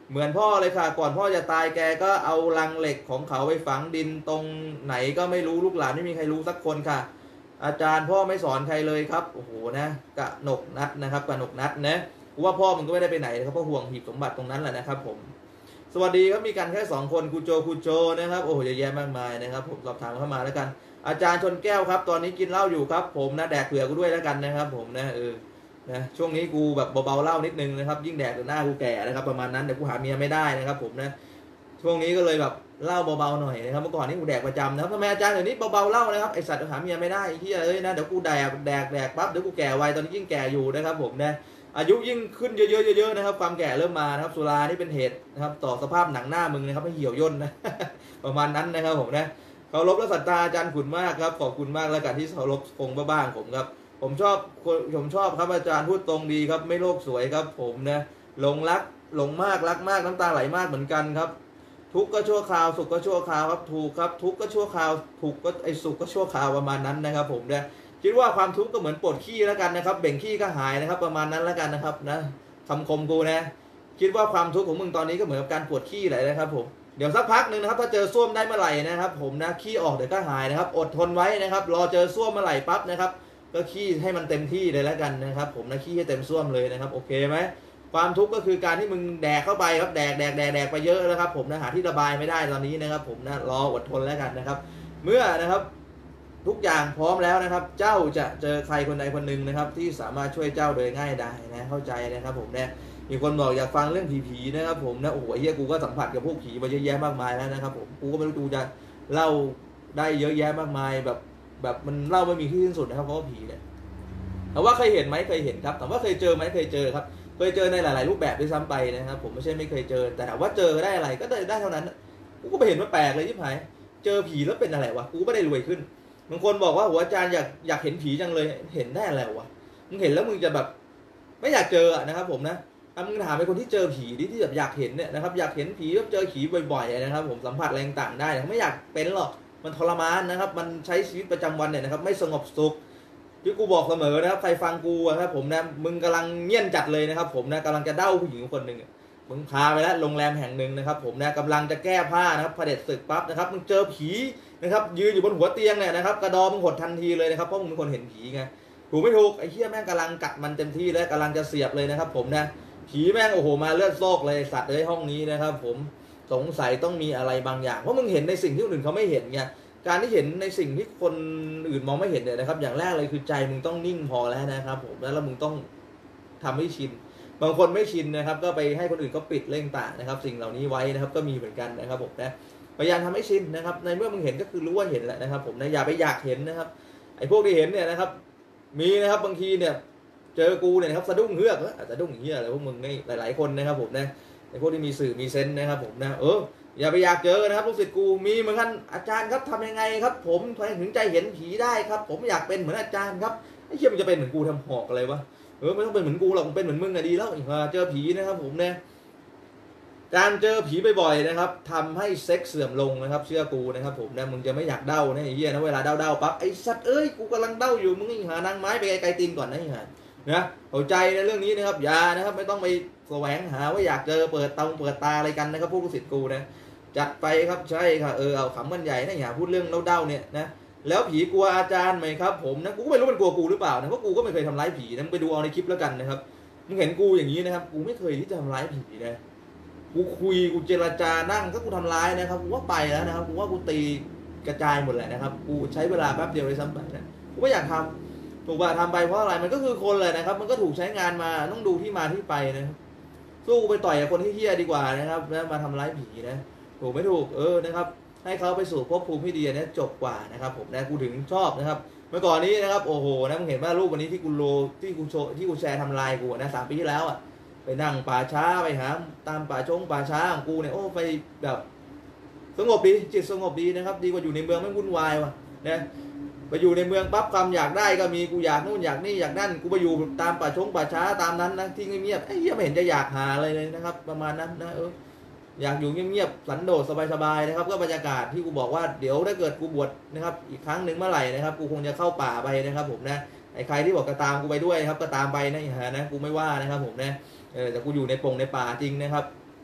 เหมือนพ่อเลยค่ะก่อนพ่อจะตายแกก็เอาลังเหล็กของเขาไปฝังดินตรงไหนก็ไม่รู้ลูกหลานไม่มีใครรู้สักคนค่ะอาจารย์พ่อไม่สอนใครเลยครับโอ้โหนะกะหนกนัดนะครับกะหนกนัดนะว่าพ่อมึงก็ไม่ได้ไปไหนนะครับเพราะห่วงหีบสมบัติตรงนั้นแหละนะครับผมสวัสดีครับมีกันแค่2คนครูโจนะครับโอ้โหเยอะแยะมากมายนะครับผมสอบถามเข้ามาแล้วกันอาจารย์ชนแก้วครับตอนนี้กินเหล้าอยู่ครับผมนะแดกเผื่อกูด้วยแล้วกันนะครับผมนะนะช่วงนี้กูแบบเบาๆเหล้านิดนึงนะครับยิ่งแดกจนหน้ากูแก่นะครับประมาณนั้นเดี๋ยวกูหาเมียไม่ได้นะครับผมนะช่วงนี้ก็เลยแบบเหล้าเบาๆหน่อยนะครับเมื่อก่อนนี่กูแดกประจำนะครับทำไมอาจารย์เดี๋ยวนี้เบาๆเหล้านะครับไอสัตว์หาเมียไม่ได้ที่เอ้ยนะเดี๋ยวกูแดกปั๊บเดี๋ยวกูแก่ไวตอนนี้ยิ่งแก่อยู่นะครับผมนะอายุยิ่งขึ้นเยอะๆนะครับความแก่เริ่มมานะครับสุรานี่เป็นเหตุนะครับต่อสภาพหนังหน้ามึงนะครับให้เหี่ยวย่นนะ ประมาณนั้นนะครับผมนะเคารพและศรัทธาอาจารย์ขุนมากครับขอบคุณมากแล้วกันที่เคารพคงบ้างผมครับผมชอบครับอาจารย์พูดตรงดีครับไม่โลกสวยครับผมนะหลงมากรักมากน้ำตาไหลมากเหมือนกันครับทุกข์ก็ชั่วคราวสุขก็ชั่วคราวครับถูกครับทุกข์ก็ชั่วคราวถูกก็ไอสุขก็ชั่วคราวประมาณนั้นนะครับผมนะคิดว่าความทุกข์ก็เหมือนปวดขี้แล้วกันนะครับเบ่งขี้ก็หายนะครับประมาณนั้นแล้วกันนะครับนะคำคมกูนะคิดว่าความทุกข์ของมึงตอนนี้ก็เหมือนกับการปวดขี้เลยนะครับผมเดี๋ยวสักพักหนึ่งนะครับถ้าเจอส้วมได้เมื่อไหร่นะครับผมนะขี้ออกเดี๋ยวก็หายนะครับอดทนไว้นะครับรอเจอส้วมเมื่อไหร่ปั๊บนะครับก็ขี้ให้มันเต็มที่เลยแล้วกันนะครับผมนะขี้ให้เต็มส้วมเลยนะครับโอเคไหมความทุกข์ก็คือการที่มึงแดกเข้าไปครับแดกไปเยอะนะครับผมนะหาที่ระบายไม่ได้ตอนนี้นะครับผมนะรออดทนแล้วกันนะครับเมื่อนะครับทุกอย่างพร้อมแล้วนะครับเจ้าจะเจอใครคนใดคนหนึ่งนะครับที่สามารถช่วยเจ้าโดยง่ายดายนะเข้าใจนะครับผมเนี่ยมีคนบอกอยากฟังเรื่องผีๆนะครับผมนะโอ้โหเฮียกูก็สัมผัสกับพวกผีมาเยอะแยะมากมายแล้วนะครับผมกูก็ไม่รู้กูจะเล่าได้เยอะแยะมากมายแบบมันเล่าไม่มีที่สิ้นสุดนะครับเพราะว่าผีเนี่ยแต่ว่าเคยเห็นไหมเคยเห็นครับแต่ว่าเคยเจอไหมเคยเจอครับเคยเจอในหลายๆรูปแบบด้วยซ้ำไปนะครับผมไม่ใช่ไม่เคยเจอแต่ว่าเจอได้อะไรก็ได้เท่านั้นกูก็ไปเห็นว่าแปลกเลยที่ไหนเจอผีแล้วเป็นอะไรวะกูไม่ได้รวยขึ้นบางคนบอกว่าหัวอาจารย์อยากเห็นผีจังเลยเห็นได้อะไรวะมึงเห็นแล้วมึงจะแบบไม่อยากเจอนะครับผมนะมึงถามไปคนที่เจอผีที่แบบอยากเห็นเนี่ยนะครับอยากเห็นผีแบบเจอผีบ่อยๆนะครับผมสัมผัสอะไรต่างๆได้ไม่อยากเป็นหรอกมันทรมานนะครับมันใช้ชีวิตประจำวันเนี่ยนะครับไม่สงบสุขที่กูบอกเสมอนะครับใครฟังกูนะครับผมนะมึงกำลังเงี่ยนจัดเลยนะครับผมนะกำลังจะเด้าผู้หญิงคนหนึ่งมึงพาไปแล้วโรงแรมแห่งหนึ่งนะครับผมนะกำลังจะแก้ผ้านะครับเผด็จศึกปั๊บนะครับมึงเจอผีนะครับยืนอยู่บนหัวเตียงเนี่ยนะครับกระดอมึงหดทันทีเลยนะครับเพราะมึงเป็นคนเห็นผีไงถูกไม่ถูกไอ้เหี้ยแม่งกำลังกัดมันเต็มที่แล้วกำลังจะเสียบเลยนะครับผมนะผีแม่งโอ้โหมาเลือดโซกเลยสัตว์เลยห้องนี้นะครับผมสงสัยต้องมีอะไรบางอย่างเพราะมึงเห็นในสิ่งที่คนอื่นเขาไม่เห็นไงการที่เห็นในสิ่งที่คนอื่นมองไม่เห็นเนี่ยนะครับอย่างแรกเลยคือใจมึงต้องนิ่งพอแล้วนะครับผมแล้วมึงต้องทำให้ชินบางคนไม่ชินนะครับก็ไปให้คนอื่นก็ปิดเร่งต่างนะครับสิ่งเหล่านี้ไว้นะครับก็มีเหมือนกันนะครับผมนะพยายามทำให้ชินนะครับในเมื่อมึงเห็นก็คือรู้ว่าเห็นแหละนะครับผมนะอย่าไปอยากเห็นนะครับไอ้พวกที่เห็นเนี่ยนะครับมีนะครับบางทีเนี่ยเจอกูเนี่ยนะครับสะดุ้งเฮือกสะดุ้งเหี้ยอะไรพวกมึงนี่หลายๆคนนะครับผมนะไอ้พวกที่มีสื่อมีเซนส์นะครับผมนะอย่าไปอยากเจอนะครับลูกศิษย์กูมีเหมือนกันอาจารย์ครับทำยังไงครับผมถึงใจเห็นผีได้ครับผมอยากเป็นเหมือนอาจารย์ครับไอ้เหี้ยมันจะเป็นเหมือนกูทำหอกอะไรวะไม่ต้องเป็นเหมือนกูหรอกผมเป็นเหมือนมึงอะดีแล้วเจอผีนะครับผมเนี่ยการเจอผีบ่อยๆนะครับทำให้เซ็กเสื่อมลงนะครับเชื่อกูนะครับผมนะมึงจะไม่อยากเด้านะไอ้เหี้ยนะเวลาเด้าปั๊บไอ้สัตว์กูกำลังเด้าอยู่มึงหานางไม้ไปไกลๆตีนก่อนนะไอ้ห่านะเข้าใจในเรื่องนี้นะครับอย่านะครับไม่ต้องไปแสวงหาว่าอยากเจอเปิดตาอะไรกันนะครับพวกลูกศิษย์กูนะจัดไปครับใช่ค่ะเอาขำกันใหญ่นะอย่าพูดเรื่องเด้าเนี่ยนะแล้วผีกลัวอาจารย์ไหมครับผมนะกูก็ไม่รู้มันกลัวกูหรือเปล่านะเพราะกูก็ไม่เคยทำร้ายผีนะไปดูเอาในคลิปแล้วกันนะครับมึงเห็นกูอย่างนี้นะครับกูไม่เคยที่จะทำร้ายผีนะกูคุยกูเจรจานั่งก็กูทำร้ายนะครับกูว่าไปแล้วนะครับกูว่ากูตีกระจายหมดแหละนะครับกูใช้เวลาแป๊บเดียวเลยซ้ำไปนะกูไม่อยากทำถูกป่ะทำไปเพราะอะไรมันก็คือคนเลยนะครับมันก็ถูกใช้งานมาต้องดูที่มาที่ไปนะสู้กูไปต่อยกับคนที่เหี้ยดีกว่านะครับแล้วมาทำร้ายผีนะถูกไม่ถูกนะครับให้เขาไปสู่ภพภูมิที่ดีนะจบกว่านะครับผมนะกูถึงชอบนะครับเมื่อก่อนนี้นะครับโอ้โหนะมึงเห็นว่ารูปวันนี้ที่กูที่กูโชว์ที่กูแชร์ทำลายกูนะ3 ปีที่แล้วไปนั่งป่าช้าไปหาตามป่าช้าของกูเนี่ยไปแบบสงบดีจิตสงบดีนะครับดีกว่าอยู่ในเมืองไม่วุ่นวายว่ะนะไปอยู่ในเมืองปั๊บความอยากได้ก็มีกูอยากนู่นอยากนี่อยากนั่นกูไปอยู่ตามป่าช้าตามนั้นนะที่เงียบไอ้เหี้ยไม่เห็นจะอยากหาอะไรเลยนะครับประมาณนั้นนะอยากอยู่เงียบๆสันโดษสบายๆนะครับก็บรรยากาศที่กูบอกว่าเดี๋ยวถ้าเกิดกูบวชนะครับอีกครั้งหนึ่งเมื่อไหร่นะครับกูคงจะเข้าป่าไปนะครับผมนะไอ้ใครที่บอกจะตามกูไปด้วยนะครับก็ตามไปนะนะกูไม่ว่านะครับผมนะแต่กูอยู่ในป่าจริงนะครับ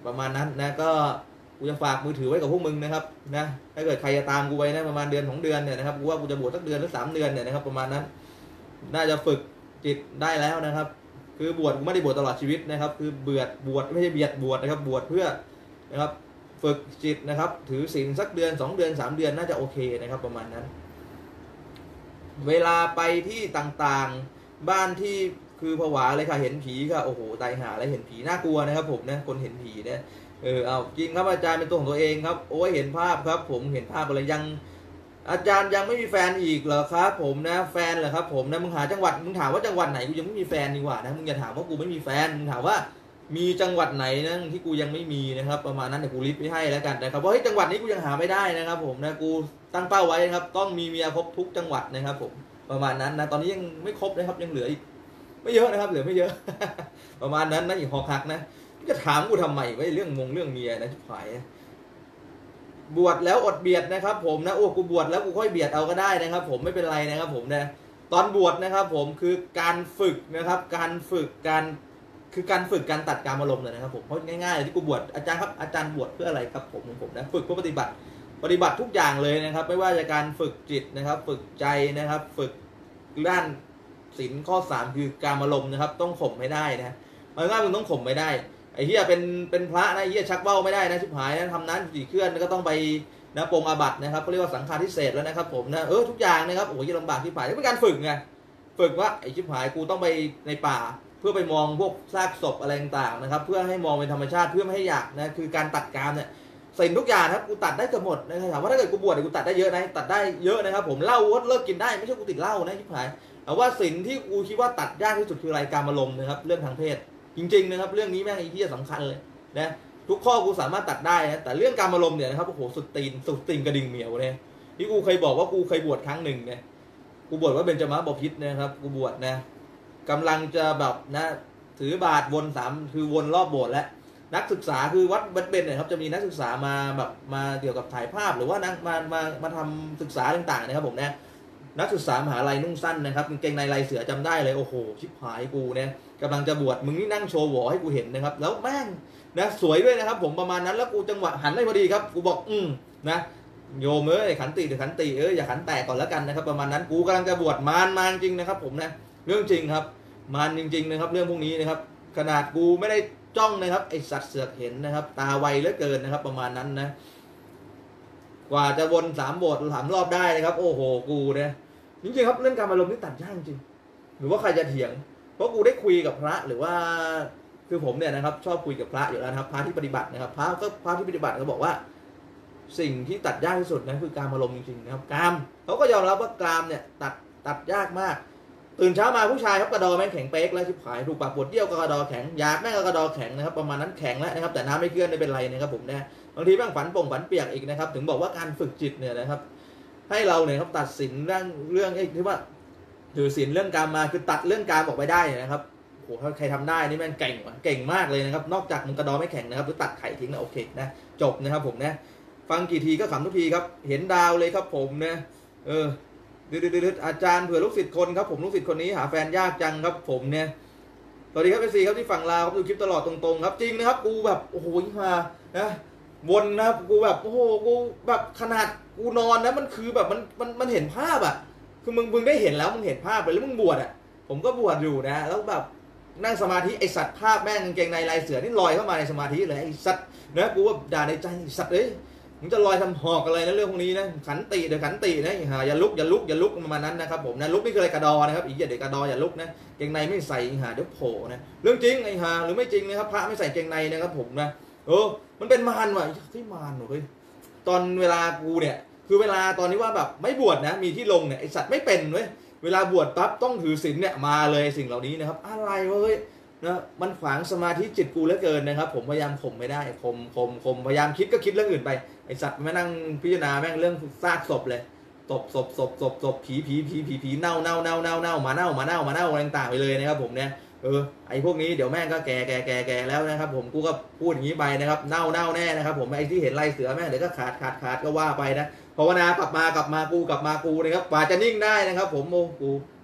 ประมาณนั้นนะก็กูจะฝากมือถือไว้กับพวกมึงนะครับนะถ้าเกิดใครจะตามกูไปนะประมาณเดือน2 เดือนเนี่ยนะครับกูว่ากูจะบวชสักเดือนหรือ3 เดือนเนี่ยนะครับประมาณนั้นน่าจะฝึกจิตได้แล้วนะครับคือบวชไม่ได้บวชตลอดชีวิตนะครับคือเบื่อบวชไม่ใช่เบียดบวชนะครับบวชเพื่อนะครับฝึกจิตนะครับถือศีลสักเดือน2 เดือน3 เดือนน่าจะโอเคนะครับประมาณนั้นเวลาไปที่ต่างๆบ้านที่คือผวาเลยค่ะเห็นผีค่ะโอ้โหตายหาแล้วเห็นผีน่ากลัวนะครับผมนะคนเห็นผีเนี่ยเอาจริงครับอาจารย์เป็นตัวของตัวเองครับโอ้ยเห็นภาพครับผมเห็นภาพอะไรยังอาจารย์ยังไม่มีแฟนอีกเหรอครับผมนะแฟนเหรอครับผมนะมึงหาจังหวัดมึงถามว่าจังหวัดไหนกูยังไม่มีแฟนดีกว่านะมึงอย่าถามว่ากูไม่มีแฟนมึงถามว่ามีจังหวัดไหนนะที่กูยังไม่มีนะครับประมาณนั้นเดี๋ยวกูลิสต์ไปให้แล้วกันนะครับเพราะจังหวัดนี้กูยังหาไม่ได้นะครับผมนะกูตั้งเป้าไว้นะครับต้องมีเมียครบทุกจังหวัดนะครับผมประมาณนั้นนะตอนนี้ยังไม่ครบนะครับยังเหลืออีกไม่เยอะนะครับเหลือไม่เยอะ ประมาณนั้นนะอีกหอคักนะจะถามกูทำไมไว้เรื่องเรื่องเมียนะชิบหายบวชแล้วอดเบียดนะครับผมนะโอ้กูบวชแล้วกูค่อยเบียดเอาก็ได้นะครับผมไม่เป็นไรนะครับผมนะตอนบวชนะครับผมคือการฝึกนะครับการฝึกการตัดการอารมณ์เลยนะครับผมเพราะง่ายๆที่กูบวชอาจารย์ครับอาจารย์บวชเพื่ออะไรครับผมนะฝึกเพื่อปฏิบัติทุกอย่างเลยนะครับไม่ว่าจะการฝึกจิตนะครับฝึกใจนะครับฝึกด้านศีลข้อ3คือการอารมณ์นะครับต้องข่มไม่ได้นะเอาง่ายมึงต้องข่มไม่ได้ไอ้เหี้ยเป็นพระนะไอ้เหี้ยชักเบ้าไม่ได้นะชิบหายนะทำนั้นสี่เคลื่อนก็ต้องไปนะปรงอาบัตินะครับเขาเรียกว่าสังฆาทิเศษแล้วนะครับผมนะทุกอย่างนะครับโอ้ยลำบากที่ผ่านนี่เป็นการฝึกไงฝึกว่าไอ้ชิบหายกูต้องไปในป่าเพื่อไปมองพวกซากศพอะไรต่างๆนะครับเพื่อให้มองเป็นธรรมชาติเพื่อไม่ให้อยากนะคือการตัดกามเนี่ยสิ่งทุกอย่างครับกูตัดได้จะหมดนะครับถามว่าถ้าเกิดกูบวชกูตัดได้เยอะนะตัดได้เยอะนะครับผมเหล้าเลิกกินได้ไม่ใช่กูติดเหล้านะชิบหายแต่ว่าสิ่งที่กูคิดว่าตัดยากที่สุดคือรายการอารมณ์นะครับเรื่องทางเพศจริงๆนะครับเรื่องนี้แม่งไอ้ที่สำคัญเลยนะทุกข้อกูสามารถตัดได้นะแต่เรื่องการอารมณ์เนี่ยนะครับโอ้โหสุดตีนกระดิ่งเหมียวเนี่ยที่กูเคยบอกว่ากูเคยบวชครั้งหนึ่งเนี่ยกูบวชว่าเบญจมบพิตรนะครับกูบวชนะกำลังจะแบบนะถือบาทวน3คือวนรอบโบสถ์และนักศึกษาคือวัดเบญเนี่ยครับจะมีนักศึกษามาแบบมาเกี่ยวกับถ่ายภาพหรือว่านักมาทำศึกษาต่างๆนะครับผมนะนักศึกษามหาลัยนุ่งสั้นนะครับกางเกงในลายเสือจำได้เลยโอ้โหชิบหายกูเนี่ยกำลังจะบวชมึงนี่นั่งโชว์หัวให้กูเห็นนะครับแล้วแม่งนะสวยด้วยนะครับผมประมาณนั้นแล้วกูจังหวะหันได้พอดีครับกูบอกนะโยมขันติขันติอย่าขันแตกก่อนแล้วกันนะครับประมาณนั้นกูกำลังจะบวชมารจริงนะครับผมนะเรื่องจริงครับมารจริงๆนะครับเรื่องพวกนี้นะครับขนาดกูไม่ได้จ้องนะครับไอสัตว์เสือกเห็นนะครับตาไวเหลือเกินนะครับประมาณนั้นนะกว่าจะวน3 โบสถ์3 รอบได้นะครับโอ้โหกูเนี่ยจริงๆครับเรื่องการอารมณ์นี่ตัดยากจริงหรือว่าใครจะเถียงเพราะกูได้คุยกับพระหรือว่าคือผมเนี่ยนะครับชอบคุยกับพระอยู่แล้วนะครับพระที่ปฏิบัตินะครับพระที่ปฏิบัติเขาบอกว่าสิ่งที่ตัดยากที่สุดนะคือการอารมณ์จริงๆนะครับกามเขาก็ยอมรับว่ากามเนี่ยตัดยากมากตื่นเช้ามาผู้ชายครับกระดอแม่งแข็งเป๊กแล้วชิบหายถูกปากปวดเยี่ยวกระดอแข็งอยากแม่งกระดอแข็งนะครับประมาณนั้นแข็งแล้วนะครับแต่น้ำไม่เคลื่อนไม่เป็นไรนะครับผมนะบางทีแม่งฝันเปียกอีกนะครับถึงบอกว่าการฝึกจิตเนี่ยนะครับให้เราเนี่ยครับตัดสินเรื่องที่ว่าถือศีลเรื่องการมาคือตัดเรื่องการออกไปได้นะครับโอ้โหถ้าใครทำได้นี่แม่งเก่งมากเลยนะครับนอกจากมึงกระดอไม่แข็งนะครับหรือตัดไข่ทิ้งนะโอเคนะจบนะครับผมนะฟังกี่ทีก็ขำทุกทีครับเห็นดาวเลยครับผมนะอาจารย์เผื่อลูกศิษย์คนครับผมลูกศิษย์คนนี้หาแฟนยากจังครับผมเนี่ยสวัสดีครับเอฟซีครับที่ฝั่งลาวครับดูคลิปตลอดตรงๆครับจริงนะครับกูแบบโอ้โหมานะวนนะกูแบบโอ้โหกูแบบขนาดกูนอนนะมันคือแบบมันเห็นภาพอ่ะคือมึงได้เห็นแล้วมึงเห็นภาพไปแล้วมึงบวชอ่ะผมก็บวชอยู่นะแล้วแบบนั่งสมาธิไอสัตว์ภาพแม่งกางเกงในลายเสือนี่ลอยเข้ามาในสมาธิเลยไอสัตว์นะกูว่าด่าในใจสัตว์มึงจะลอยทำหอกอะไรนะเรื่องพวกนี้นะขันติเดี๋ยวขันตินะอย่าลุกประมาณนั้นนะครับผมนะลุกนี่คืออะไรกระดอนะครับอีกอย่าเด็กกระดออย่าลุกนะเกงในไม่ใส่เดี๋ยวโผล่นะเรื่องจริงไอ้หรือไม่จริงนะครับพระไม่ใส่เกงในนะครับผมนะมันเป็นมารว่ะที่มารเฮ้ยตอนเวลากูเนี่ยคือเวลาตอนนี้ว่าแบบไม่บวชนะมีที่ลงเนี่ยไอสัตว์ไม่เป็นเว้ยเวลาบวชปั๊บต้องถือศีลเนี่ยมาเลยสิ่งเหล่านี้นะครับอะไรวะเฮ้ยนะมันขวางสมาธิจิตกูเหลือเกินนะครับผมพยายามข่มไม่ได้ข่มพยายามคิดก็คิดเรื่องอื่นไปไอสัตว์มานั่งพิจารณาแม่งเรื่องซากศพเลยศพผีเน่ามาเน่าอะไรต่างๆไปเลยนะครับผมเนี่ยไอพวกนี้เดี๋ยวแม่งก็แก่แล้วนะครับผมกูก็พูดอย่างนี้ไปนะครับเน่าแน่นะครับผมไอที่เห็นลายเสือแม่งเดี๋ยวก็ขาดก็ว่าไปนะภาวนากลับมากูนะครับกว่าจะนิ่งได้นะครับผมกูนะ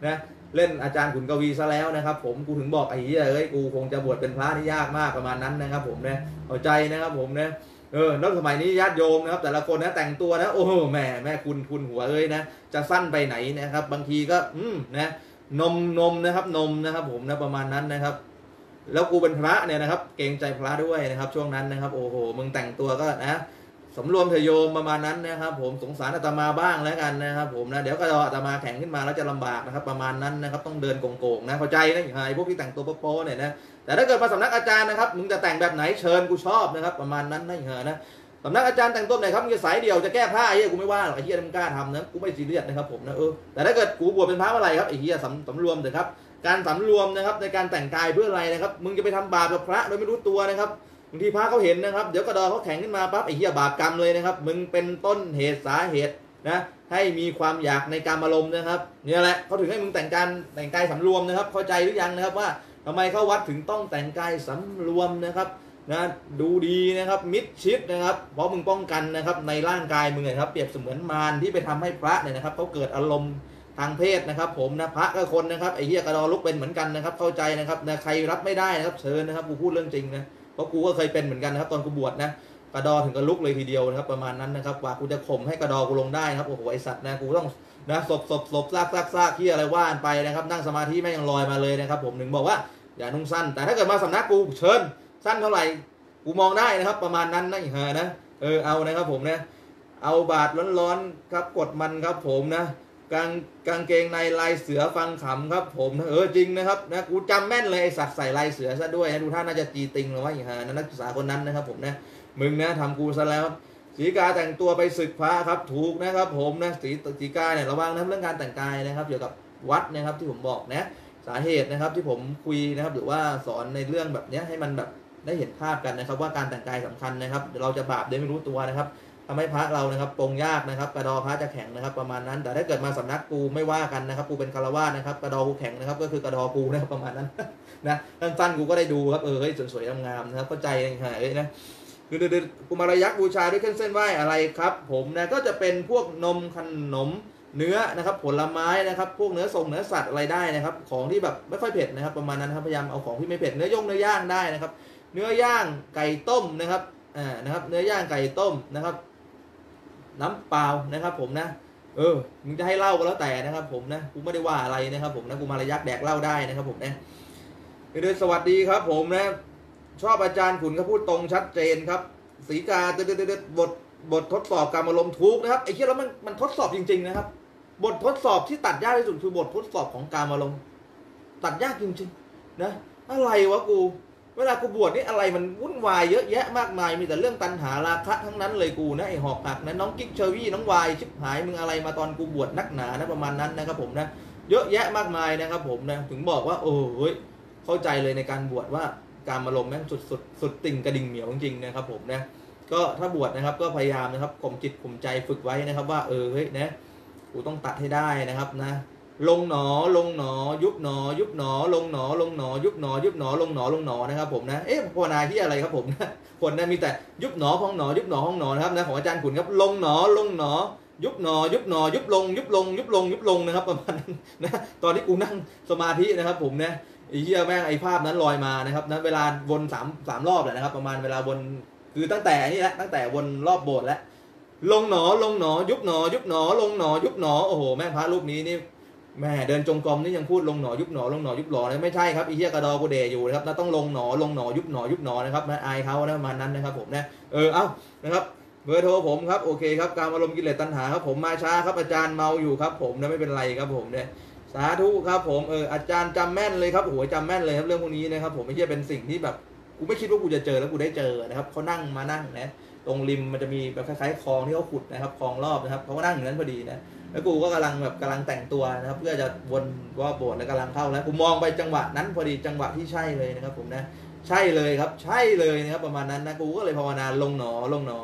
เล่นอาจารย์ขุนกวีซะแล้วนะครับผมกูถึงบอกไอ้เหี้ยเอ้ยกูคงจะบวชเป็นพระที่ยากมากประมาณนั้นนะครับผมนะเข้าใจนะครับผมนะแล้วสมัยนี้ญาติโยมนะครับแต่ละคนนะแต่งตัวนะโอ้โหแม่คุณหัวเอ้ยนะจะสั้นไปไหนนะครับบางทีก็นะนมนะครับผมนะประมาณนั้นนะครับแล้วกูเป็นพระเนี่ยนะครับเกรงใจพระด้วยนะครับช่วงนั้นนะครับโอ้โหมึงแต่งตัวก็นะสำรวมเถโยมประมาณนั้นนะครับผมสงสารอาตมาบ้างแล้วกันนะครับผมนะเดี๋ยวก็อาตมาแข็งขึ้นมาแล้วจะลำบากนะครับประมาณนั้นนะครับต้องเดินโกงๆนะเข้าใจนะไอ้พวกที่แต่งตัวโป๊ะเนี่ยนะแต่ถ้าเกิดมาสำนักอาจารย์นะครับมึงจะแต่งแบบไหนเชิญกูชอบนะครับประมาณนั้นนะสำนักอาจารย์แต่งตัวไหนครับมึงจะสายเดี่ยวจะแก้ผ้าไอ้เหี้ยกูไม่ว่าหรอกไอ้เหี้ยมึงกล้าทำนะกูไม่ซีเรียสนะครับผมนะแต่ถ้าเกิดกูบวชเป็นพระเมื่อไหร่ครับไอ้เหี้ยสำรวมเถอะครับการสำรวมนะครับในการแต่งกายเพื่ออะไรนะครับมึงจะไปทำบาปกับพระโดยไม่รู้ตัวนะครับบางทีพระเขาเห็นนะครับเดี๋ยวกระดอเขาแข็งขึ้นมาปั๊บไอ้เหี้ยบาปกรรมเลยนะครับมึงเป็นต้นเหตุสาเหตุนะให้มีความอยากในการอารมณ์นะครับนี่แหละเขาถึงให้มึงแต่งกายสำรวมนะครับเข้าใจหรือยังนะครับว่าทำไมเข้าวัดถึงต้องแต่งกายสำรวมนะครับนะดูดีนะครับมิดชิดนะครับเพราะมึงป้องกันนะครับในร่างกายมึงนะครับเปรียบเสมือนมารที่ไปทำให้พระเนี่ยนะครับเขาเกิดอารมณ์ทางเพศนะครับผมนะพระก็คนนะครับไอ้เหี้ยกระดอลุกเป็นเหมือนกันนะครับเข้าใจนะครับนะใครรับไม่ได้นะครับเชิญนะครับกูพูดเรื่องจริงนะเพราะกูก็เคยเป็นเหมือนกันนะครับตอนกูบวชนะกระดอถึงกับลุกเลยทีเดียวนะครับประมาณนั้นนะครับกว่ากูจะข่มให้กระดอกูลงได้ครับโอ้โหไอสัตว์นะกูต้องนะศพซากที่อะไรว่านไปนะครับนั่งสมาธิไม่ยังลอยมาเลยนะครับผมหนึ่งบอกว่าอย่านุ่งสั้นแต่ถ้าเกิดมาสำนักกูเชิญสั้นเท่าไหร่กูมองได้นะครับประมาณนั้นนะเอานะครับผมนะเอาบาดร้อนๆครับกดมันครับผมนะกางเกงในลายเสือฟังขำครับผมจริงนะครับนะกูจำแม่นเลยไอสัตว์ใส่ลายเสือซะด้วยนะดูท่าน่าจะจีติงหรือว่าอย่างนั้นนักศึกษาคนนั้นนะครับผมนะมึงนะทำกูซะแล้วศรีกาแต่งตัวไปศึกพระครับถูกนะครับผมนะศรีกาเนี่ยระวังนะเรื่องการแต่งกายนะครับเกี่ยวกับวัดนะครับที่ผมบอกนะสาเหตุนะครับที่ผมคุยนะครับหรือว่าสอนในเรื่องแบบนี้ให้มันแบบได้เห็นภาพกันนะครับว่าการแต่งกายสำคัญนะครับเราจะบาปโดยไม่รู้ตัวนะครับทำให้พระเรานะครับปรงยากนะครับกระดอพระจะแข็งนะครับประมาณนั้นแต่ถ้าเกิดมาสำนักกูไม่ว่ากันนะครับกูเป็นคารวะนะครับกระดอกูแข็งนะครับก็คือกระดอกูนะครับประมาณนั้นนะสั้นๆกูก็ได้ดูครับสวยๆงามๆนะครับเข้าใจนะคือกุมารยักษ์บูชาด้วยเครื่องเส้นไหว้อะไรครับผมนะก็จะเป็นพวกนมขนมเนื้อนะครับผลไม้นะครับพวกเนื้อสัตว์อะไรได้นะครับของที่แบบไม่ค่อยเผ็ดนะครับประมาณนั้นครับพยายามเอาของที่ไม่เผ็ดเนื้อย่างได้นะครับเนื้อย่างไก่ต้มนะครับนะครับเนื้อย่างไก่ต้มนะครับน้ำเปล่านะครับผมนะมึงจะให้เหล้าก็แล้วแต่นะครับผมนะกูไม่ได้ว่าอะไรนะครับผมนะกูมารยักษ์แดกเหล้าได้นะครับผมนะสวัสดีครับผมนะชอบอาจารย์ขุนเขาพูดตรงชัดเจนครับศรีกาบททดสอบการอารมณ์ทุกนะครับไอ้เหี้ยแล้วมันทดสอบจริงๆนะครับบททดสอบที่ตัดยากที่สุดคือบททดสอบของการอารมณ์ตัดยากจริงๆนะอะไรวะกูเวลากูบวชนี่อะไรมันวุ่นวายเยอะแยะมากมายมีแต่เรื่องตัณหาราคะทั้งนั้นเลยกูนะไอหอกหักนะน้องกิ๊กเชอรี่น้องวายชิบหายมึงอะไรมาตอนกูบวชนักหนานะประมาณนั้นนะครับผมนะเยอะแยะมากมายนะครับผมนะถึงบอกว่าเข้าใจเลยในการบวชว่าการอารมณ์แม่งสุดติ่งกระดิ่งเหนียวจริงๆนะครับผมนะก็ถ้าบวชนะครับก็พยายามนะครับข่มจิตข่มใจฝึกไว้นะครับว่านะกูต้องตัดให้ได้นะครับนะลงหนอยุบหนอลงหนอยุบหนอลงหนอนะครับผมนะภาวนาที่อะไรครับผมนะคนนะมีแต่ยุบหนอพองหนอยุบหนอพองหนอนะครับนะของอาจารย์ขุนครับลงหนอยุบหนอยุบลงนะครับประมาณนั้นนะตอนที่กูนั่งสมาธินะครับผมนะไอ้เหี้ยแม่งไอ้ภาพนั้นลอยมานะครับนะเวลาวนสามรอบแหละนะครับประมาณเวลาวนคือตั้งแต่นี่แหละตั้งแต่วนรอบโบสถ์แล้วลงหนอยุบหนอลงหนอยุบหนอโอ้โหแม่พระรูปนี้นี่แม่เดินจงกรมนี่ยังพูดลงหนอยุบหนอนะไม่ใช่ครับไอ้เหี้ยกระดอกูเดอยู่นะครับนะต้องลงหนอยุบหนอนะครับนะอายเขานะประมาณนั้นนะครับผมนะนะครับเบอร์โทรผมครับโอเคครับการอารมณ์กิเลสตัณหาครับผมมาช้าครับอาจารย์เมาอยู่ครับผมนะไม่เป็นไรครับผมเนี่ยสาธุครับผมอาจารย์จำแม่นเลยครับโอ้โหจำแม่นเลยครับเรื่องพวกนี้นะครับผมไม่ใช่เป็นสิ่งที่แบบกูไม่คิดว่ากูจะเจอแล้วกูได้เจอนะครับเขานั่งนะตรงริมมันจะมีแบบคล้ายๆคลองที่เขาขุดนะครับคลองรอบนะครับเขาก็นั่งอยู่นั้นพอดีนะแล้วกูก็กำลังแต่งตัวนะครับเพื่อจะวนว่าโบสถ์แล้วกำลังเข้าแล้วกูมองไปจังหวะนั้นพอดีจังหวะที่ใช่เลยนะครับผมนะใช่เลยครับใช่เลยนะครับประมาณนั้นนะกูก็เลยภาวนาลงหนอ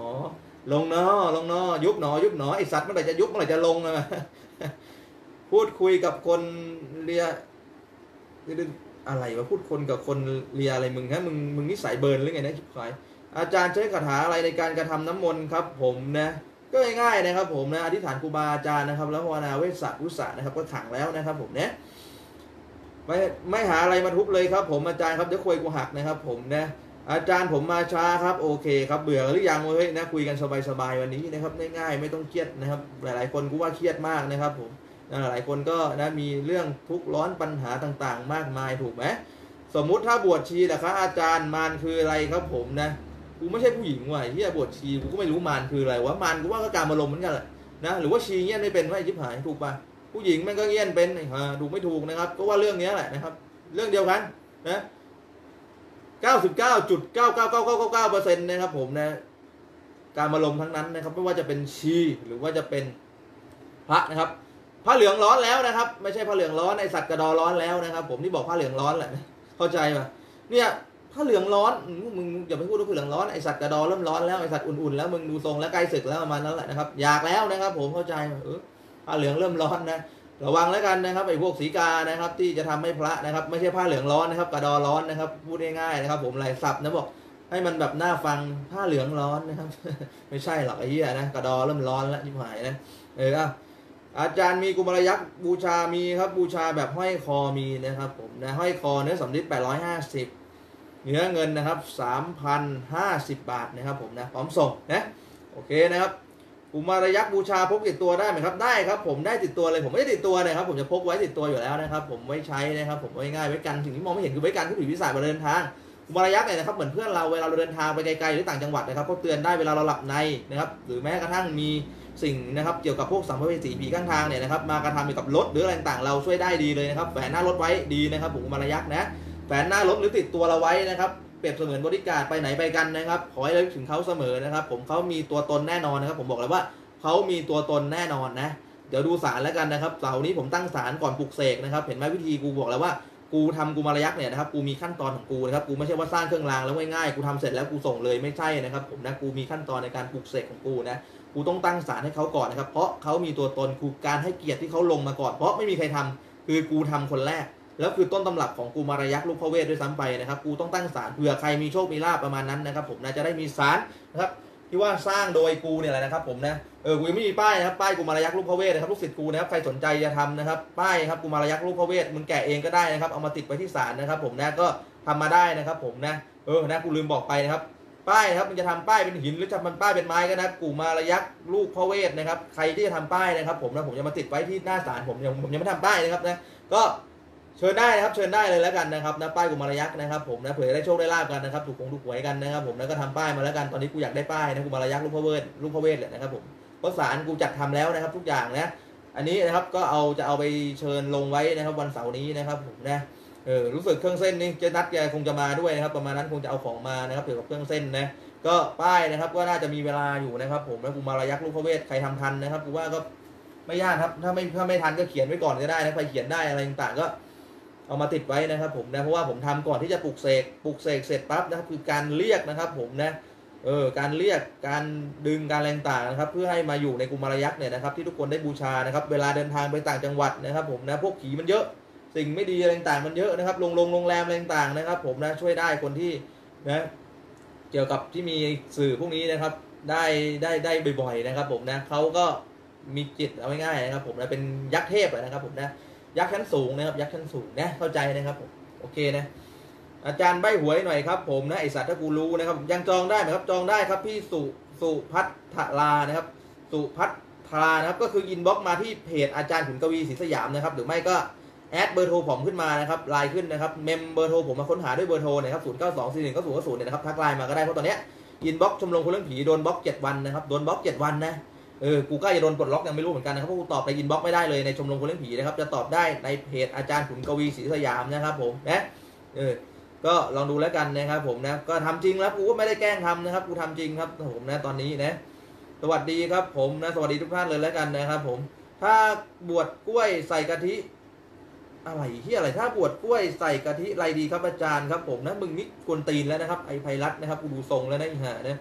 ยุบหนอไอสัตว์เมื่อไหร่จะยุบเมื่อไหร่จะลงนะพูดคุยกับคนเรียอะไรวะพูดคนกับคนเรียอะไรมึงฮะมึงนิสัยเบิร์นหรือไงนะชิบหายอาจารย์ใช้คาถาอะไรในการกระทำน้ำมนต์ครับผมนะก็ง่ายๆนะครับผมนะอธิษฐานครูบาอาจารย์นะครับแล้วภาวนาเวสสะอุสะนะครับก็ขังแล้วนะครับผมเนี่ยไม่หาอะไรมาทุบเลยครับผมอาจารย์ครับเดี๋ยวคุยกูหักนะครับผมนะอาจารย์ผมมาช้าครับโอเคครับเบื่อหรือยังเฮ้ยนะคุยกันสบายๆวันนี้นะครับง่ายๆไม่ต้องเครียดนะครับหลายๆคนกูว่าเครียดมากนะครับผมหลายคนก็นะมีเรื่องทุกข์ร้อนปัญหาต่างๆมากมายถูกไหมสมมุติถ้าบวชชีนะครับอาจารย์มารคืออะไรครับผมนะกูไม่ใช่ผู้หญิงว่ะเฮียบวชชีกูก็ไม่รู้มารคืออะไรวะมารกูว่าก็การมาลมเหมือนกันแหละนะหรือว่าชีเงี้ยไม่เป็นว่าไอ้ชิบหายถูกปะผู้หญิงมันก็เงี้ยเป็นถูกไม่ถูกนะครับก็ว่าเรื่องนี้แหละนะครับเรื่องเดียวกันนะ99.99999%นะครับผมนะการมาลมทั้งนั้นนะครับไม่ว่าจะเป็นชีหรือว่าจะเป็นพระนะครับพระเหลืองร้อนแล้วนะครับไม่ใช่พระเหลืองร้อนไอสัตว์กระดอร้อนแล้วนะครับผมที่บอกพระเหลืองร้อนแหละเข้าใจป่ะเนี่ยพระเหลืองร้อนมึงอย่าไปพูดว่าพระเหลืองร้อนไอสัตว์กระดอเริ่มร้อนแล้วไอสัตว์อุ่นๆแล้วมึงดูทรงแล้วใกล้ศึกแล้วประมาณนั้นแหละนะครับอยากแล้วนะครับผมเข้าใจผ้าเหลืองเริ่มร้อนนะระวังแล้วกันนะครับไอ้พวกสีกานะครับที่จะทำให้พระนะครับไม่ใช่ผ้าเหลืองร้อนนะครับกระดอร้อนนะครับพูดง่ายๆนะครับผมหลายศัพท์นะบอกให้มันแบบน่าฟังผ้าเหลืองร้อนนะครับ ไม่ใช่หรอกไอ้เหี้ยนะกระดอเริ่มร้อนแล้วยิ่งหายนะอาจารย์มีกุมารยักษ์บูชามีครับบูชาแบบห้อยคอมีนะครับผมนะห้อยคอเนื้อสำริด850เนื้อเงินนะครับ 3,050 บาทนะครับผมนะพร้อมส่งนะโอเคนะครับกุมารยักษ์บูชาพกติดตัวได้ไหมครับได้ครับผมได้ติดตัวเลยผมไม่ได้ติดตัวนะครับผมจะพกไว้ติดตัวอยู่แล้วนะครับผมไว้ใช้นะครับผมไว้ง่ายไว้กันสิ่งที่มองไม่เห็นคือไว้กันผู้ผิดวิสัยเวลาเดินทางกุมารยักษ์เนี่ยนะครับเหมือนเพื่อนเราเวลาเราเดินทางไปไกลๆหรือต่างจังหวัดนะครับก็เตือนได้เวลาเราหลับในนะครับหรือแม้กระทั่งมีสิ่งนะครับเกี่ยวกับพวกสัมภเวสีผีข้างทางเนี่ยนะครับมากระทำเกี่ยวกับรถหรืออะไรต่างๆเราช่วยได้ดีเลยนะครับแฝงหน้ารถไว้ดีนะครับผมกุมารยักษ์นะแฝงหน้ารถหรือติดตัวเราไว้นะครับเปรียบเสมือนบริการไปไหนไปกันนะครับขอให้ระลึกถึงเขาเสมอนะครับผมเขามีตัวตนแน่นอนนะครับผมบอกเลยว่าเขามีตัวตนแน่นอนนะเดี๋ยวดูศาลแล้วกันนะครับเสาร์นี้ผมตั้งศาลก่อนปลุกเสกนะครับเห็นไหมวิธีกูบอกแล้วว่ากูทำกุมารยักษ์เนี่ยนะครับกูมีขั้นตอนของกูนะครับกูไม่ใช่ว่าสร้างเครื่องรางแล้วง่ายๆกูทำเสร็จแล้วกูส่งเลยไม่ใช่นะครับผมนะกูมีขั้นตอนในการปลุกเสกของกูนะกูต้องตั้งศาลให้เขาก่อนนะครับเพราะเขามีตัวตนคือการให้เกียรติที่เขาลงมาก่อนเพราะไม่มีใครทำคือกูทำคนแรกแล้วคือต้นตำรับของกุมารยักษ์ลูกพระเวทด้วยซ้ำไปนะครับกูต้องตั้งศาลเผื่อใครมีโชคมีลาภประมาณนั้นนะครับผมนะจะได้มีศาลนะครับที่ว่าสร้างโดยกูเนี่ยแหละนะครับผมนะกูยังไม่มีป้ายนะครับป้ายกุมารยักษ์ลูกพระเวทนะครับลูกศิษย์กูนะครับใครสนใจจะทำนะครับป้ายครับกุมารยักษ์ลูกพระเวทมึงแกะเองก็ได้นะครับเอามาติดไว้ที่ศาลนะครับผมนะก็ทำมาได้นะครับผมนะนะกูลืมบอกไปนะครับป้ายนะครับมึงจะทำป้ายเป็นหินหรือจะทำป้ายเป็นไม้ก็นะกุมารยักษ์ลูกพระเวทนะครับใครที่จะทำป้ายนะครับผมนะผมจะมาติดไว้ที่หน้าศาลผมยังไม่ทำป้ายนะครับนะก็เชิญได้นะครับเชิญได้เลยแล้วกันนะครับนะป้ายกุมารยักษ์นะครับผมนะเผื่อได้โชคได้ลาบกันนะครับถูกหวยกันนะครับผมแล้วก็ทำป้ายมาแล้วกันตอนนี้กูอยากได้ป้ายนะกุมารยักษ์ลูกพระเวทเลยนะครับผมเพราะศาลกูจัดทำแล้วนะครับทุกอย่างนะอันนี้นะครับก็จะเอาไปเชิญลงไว้นะครับวันเสาร์นี้นะครับผมนะรู้สึกเครื่องเส้นนี่เจ๊นัดแกคงจะมาด้วยนะครับประมาณนั้นคงจะเอาของมานะครับเกี่ยวกับเครื่องเส้นนะก็ป้ายนะครับก็น่าจะมีเวลาอยู่นะครับผมแล้วกุมารยักษ์ลูกพระเวทใครทำทันนะครับกูว่าก็ไม่ยากครับถ้าไม่ทันก็เขียนไว้ก่อนก็ได้นะใครเขียนได้อะไรต่างๆก็เอามาติดไว้นะครับผมนะเพราะว่าผมทำก่อนที่จะปลุกเสกเสร็จปั๊บนะครับคือการเรียกนะครับผมนะการเรียกการดึงการแรงต่างนะครับเพื่อให้มาอยู่ในกุมารยักษ์เนี่ยนะครับที่ทุกคนได้บูชานะครับเวลาเดินทางไปต่างจังหวัดนะครับผมนะพวกผีมันเยอะสิ่งไม่ดีอะไรต่างมันเยอะนะครับโรงแรมอะไรต่างนะครับผมนะช่วยได้คนที่นะเกี่ยวกับที่มีสื่อพวกนี้นะครับได้บ่อยๆนะครับผมนะเขาก็มีจิตเอาง่ายๆนะครับผมนะเป็นยักษ์เทพนะครับผมนะยักษ์ชั้นสูงนะครับยักษ์ชั้นสูงนะเข้าใจนะครับผมโอเคนะอาจารย์ใบ้หวยหน่อยครับผมนะไอสัตว์ถ้ากูรู้นะครับยังจองได้ไหมครับจองได้ครับพี่สุพัทรานะครับสุพัทรานะครับก็คืออินบ็อกมาที่เพจอาจารย์ขุนกวีศรีสยามนะครับหรือไม่ก็แอดเบอร์โทรผมขึ้นมานะครับไลน์ขึ้นนะครับเมมเบอร์โทรผมมาค้นหาด้วยเบอร์โทรนะครับ09241900เนี่ยนะครับทักไลน์มาก็ได้เพราะตอนเนี้ยอินบ็อกชมรมคนเรื่องผีโดนบล็อก7วันนะครับโดนบล็อก7วันนะกูก็จะโดนปลดล็อกยังไม่รู้เหมือนกันนะครับเพราะกูตอบในอินบ็อกไม่ได้เลยในชมรมคนเล่นผีนะครับจะตอบได้ในเพจอาจารย์ขุนกวีศรีสยามนะครับผมนะก็ลองดูแล้วกันนะครับผมนะก็ทำจริงแล้วกูก็ไม่ได้แกล้งทำนะครับกูทำจริงครับผมนะตอนนี้นะสวัสดีครับผมนะสวัสดีทุกท่านเลยแล้วกันนะครับผมถ้าบวชกล้วยใส่กะทิอะไรที่อะไรถ้าบวชกล้วยใส่กะทิอะไรดีครับอาจารย์ครับผมนะมึงนี่กวนตีนแล้วนะครับไอไพรัตนะครับกูดูทรงแล้วนะอีห่านะ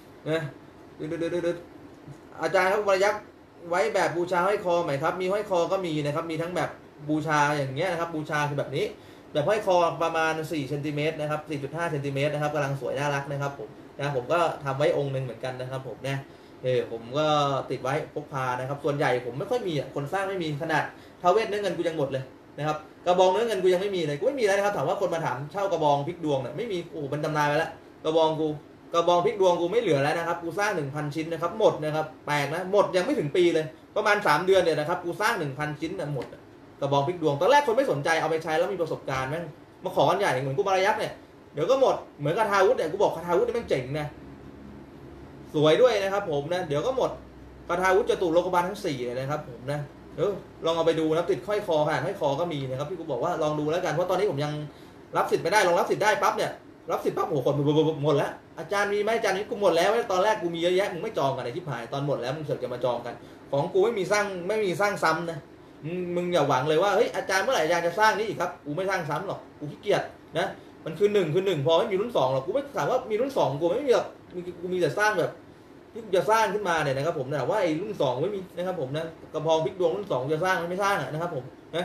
อาจารย์ครับกุมารยักษ์ไว้แบบบูชาห้อยคอไหมครับมีห้อยคอก็มีนะครับมีทั้งแบบบูชาอย่างเงี้ยนะครับบูชาคือแบบนี้แบบห้อยคอประมาณ4เซนติเมตรนะครับ 4.5 เซนติเมตรนะครับกำลังสวยน่ารักนะครับผมนะผมก็ทำไว้องค์หนึ่งเหมือนกันนะครับผมนะผมก็ติดไว้พกพานะครับส่วนใหญ่ผมไม่ค่อยมีคนสร้างไม่มีขนาดท้าวเวสเนื้อเงินกูยังหมดเลยนะครับกระบองเนื้อเงินกูยังไม่มีเลยกูไม่มีแล้วนะครับถามว่าคนมาถามเช่ากระบองพลิกดวงเนี่ยไม่มีโอ้เป็นตำนานไปแล้วกระบองพลิกดวงกูไม่เหลือแล้วนะครับกูสร้าง 1,000 ชิ้นนะครับหมดนะครับแปลกนะหมดยังไม่ถึงปีเลยประมาณ3 เดือนเนี่ยนะครับกูสร้าง 1,000 ชิ้นหมดกระบองพลิกดวงตอนแรกคนไม่สนใจเอาไปใช้แล้วมีประสบการณ์แม่งมาขอกันใหญ่เหมือนกูบารายักษ์เนี่ยเดี๋ยวก็หมดเหมือนคาถาวุธเนี่ยกูบอกคาถาวุธนี่แม่งเจ๋งนะสวยด้วยนะครับผมนะเดี๋ยวก็หมดคาถาวุธจตุโลกบาลทั้ง4เลยนะครับผมนะลองเอาไปดูนะติดห้อยคอขนาดห้อยคอก็มีนะครับพี่กูบอกว่าลองดูแล้วกันเพราะตอนนี้ผมยังรับสิทธิ์ไม่ได้ลองรับสิทธิ์ได้ปั๊บเนี่ยรับสิทธิ์ปั๊บโอ้โหคนหมดแล้วอาจารย์มีไหมอาจารย์นี้กูหมดแล้วตอนแรกกูมีเยอะแยะมึงไม่จองกันไอ้ที่หายตอนหมดแล้วมึงเสือกจะมาจองกันของกูไม่มีสร้างซ้ำนะมึงอย่าหวังเลยว่าเฮ้ยอาจารย์เมื่อไหร่อาจารย์จะสร้างนี่อีกครับกูไม่สร้างซ้ำหรอกกูขี้เกียจนะมันคือ1 พอไม่มีรุ่น2หรอกกูไม่ถามว่ามีรุ่น2กูไม่มีหรอกกูมีแต่สร้างแบบที่จะสร้างขึ้นมาเนี่ยนะครับผมแต่ว่าไอ้รุ่น2ไม่มีนะครับผมนะกระพองพลิกดวงรุ่น2จะสร้างไม่สร้างนะครับผมนะ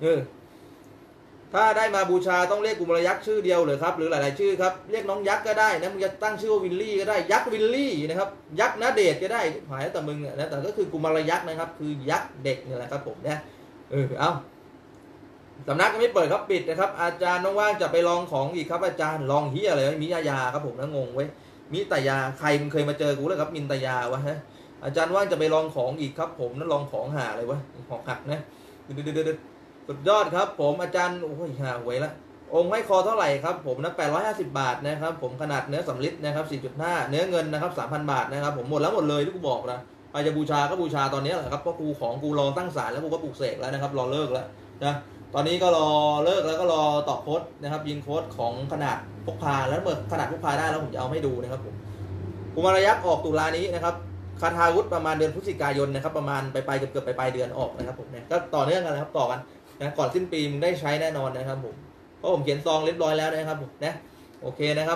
ถ้าได้มาบูชาต้องเรียกกุมารยักษ์ชื่อเดียวเลยครับหรือหลายๆชื่อครับเรียกน้องยักษ์ก็ได้นะมึงจะตั้งชื่อว่าวิลลี่ก็ได้ยักษ์วิลลี่นะครับยักษ์ณเดชน์ก็ได้หมายแต่มึงนะแต่ก็คือกุมารยักษ์นะครับคือยักษ์เด็กนี่แหละครับผมนะเอาสำนักก็ไม่เปิดครับปิดนะครับอาจารย์ว่างจะไปลองของอีกครับอาจารย์ลองเฮียอะไรมียาครับผมนะงงไว้มีแต่ยาใครมึงเคยมาเจอกูแล้วครับมินตยาวะฮะอาจารย์ว่างจะไปลองของอีกครับผมนั้นลองของหาอะไรวะของหักนะสุดยอดครับผมอาจารย์โอ้ยหาหวยละองค์ให้คอเท่าไหร่ครับผมนะ850 บาทนะครับผมขนาดเนื้อสำริดนะครับ 4.5 เนื้อเงินนะครับ 3,000 บาทนะครับผมหมดเลยที่กูบอกนะใครจะบูชาก็บูชาตอนนี้แหละครับเพราะกูของกูรอตั้งศาลแล้วกูก็ปลุกเสกแล้วนะครับรอเลิกแล้วนะตอนนี้ก็รอเลิกแล้วก็รอต่อโค้ดนะครับยิงโค้ดของขนาดพกพาแล้วเมื่อขนาดพกพาได้แล้วผมจะเอาให้ดูนะครับผมกุมารยักษ์ออกตุลานี้นะครับคาถาวุธประมาณเดือนพฤศจิกายนนะครับประมาณไปเกือบปลายเดือนออกนะครับผมเนี่ยก็ต่อเนื่องกันนะครับต่อกันนะก่อนสิ้นปีมึงได้ใช้แน่นอนนะครับผมเพราะผมเขียนซองเรียบร้อยแล้วนะครับผมนะโอเคนะครับ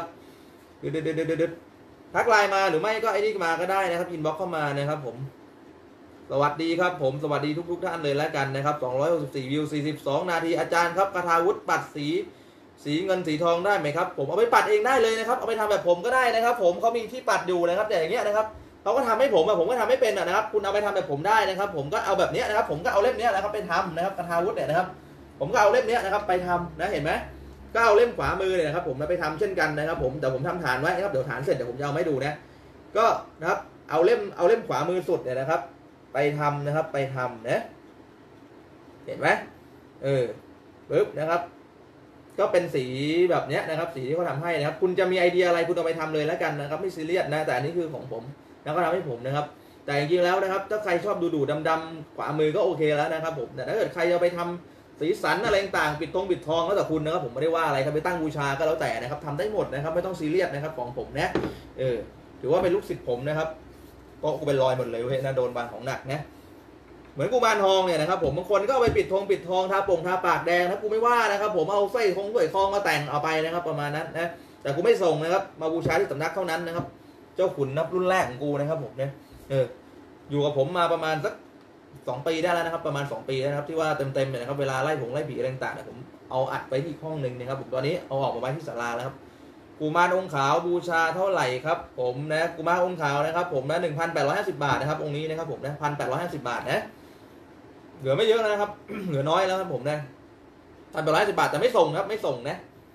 ทักไลน์มาหรือไม่ก็ไอ้นี่มาก็ได้นะครับอินบ็อกซ์เข้ามานะครับผมสวัสดีครับผมสวัสดีทุกท่านเลยแล้วกันนะครับ264 วิว 42 นาทีอาจารย์ครับคาถาวุธปัดสีเงินสีทองได้ไหมครับผมเอาไปปัดเองได้เลยนะครับเอาไปทำแบบผมก็ได้นะครับผมเขามีที่ปัดอยู่นะครับแต่อย่างเงี้ยนะครับเขาก็ทำให้ผมก็ทำไม่เป็นนะครับคุณเอาไปทำแบบผมได้นะครับผมก็เอาแบบนี้นะครับผมก็เอาเล่มนี้นะครับไปทำนะครับคาถาวุธเนี่ยนะครับผมก็เอาเล่มนี้นะครับไปทำนะเห็นไหมก็เอาเล่มขวามือเนี่ยนะครับผมไปทำเช่นกันนะครับผมแต่ผมทำฐานไว้นะครับเดี๋ยวฐานเสร็จเดี๋ยวผมจะเอาให้ดูนะก็นะครับเอาเล่มขวามือสุดเนี่ยนะครับไปทำนะครับไปทำนะเห็นไหมปึ๊บนะครับก็เป็นสีแบบนี้นะครับสีที่เขาทำให้นะครับคุณจะมีไอเดียอะไรคุณเอาไปทำเลยแล้วกันนะครับไม่ซีเรียสนะแต่อันนี้คือของผมแล้วก็ทำให้ผมนะครับแต่จริงๆแล้วนะครับถ้าใครชอบดูดำๆขวามือก็โอเคแล้วนะครับผมแต่ถ้าเกิดใครจะไปทำสีสันอะไรต่างๆปิดทองแล้วแต่คุณนะครับผมไม่ได้ว่าอะไรครับไปตั้งบูชาก็แล้วแต่นะครับทำได้หมดนะครับไม่ต้องซีเรียสนะครับของผมนะถือว่าเป็นลูกศิษย์ผมนะครับก็กูเป็นรอยหมดเลยเว้ยนะโดนบางของหนักนะเหมือนกุมารทองเนี่ยนะครับผมบางคนก็เอาไปปิดทองทาปากแดงนะกูไม่ว่านะครับผมเอาสร้อยทองมาแต่งเอาไปนะครับประมาณนั้นนะแต่กูไม่ส่งนะครับมาบูชาที่สำนักเท่านั้นนะครับเจ้าขุนนับรุ่นแรกของกูนะครับผมเนี่ยอยู่กับผมมาประมาณสัก2 ปีได้แล้วนะครับประมาณ2 ปีนะครับที่ว่าเต็มเนี่ยนะครับเวลาไล่ผีอะไรต่างๆเนี่ยผมเอาอัดไปที่ห้องนึงนะครับผมตอนนี้เอาออกมาไว้ที่ศาลาแล้วครับกุมารองค์ขาวบูชาเท่าไหร่ครับผมนะกุมารองค์ขาวนะครับผมนะ 1,850 บาทนะครับองค์นี้นะครับผมนะ 1,850 บาทนะเหลือไม่เยอะนะครับ เหลือน้อยแล้วครับผมนะ1,850 บาทแต่ไม่ส่งครับไม่ส่งนะ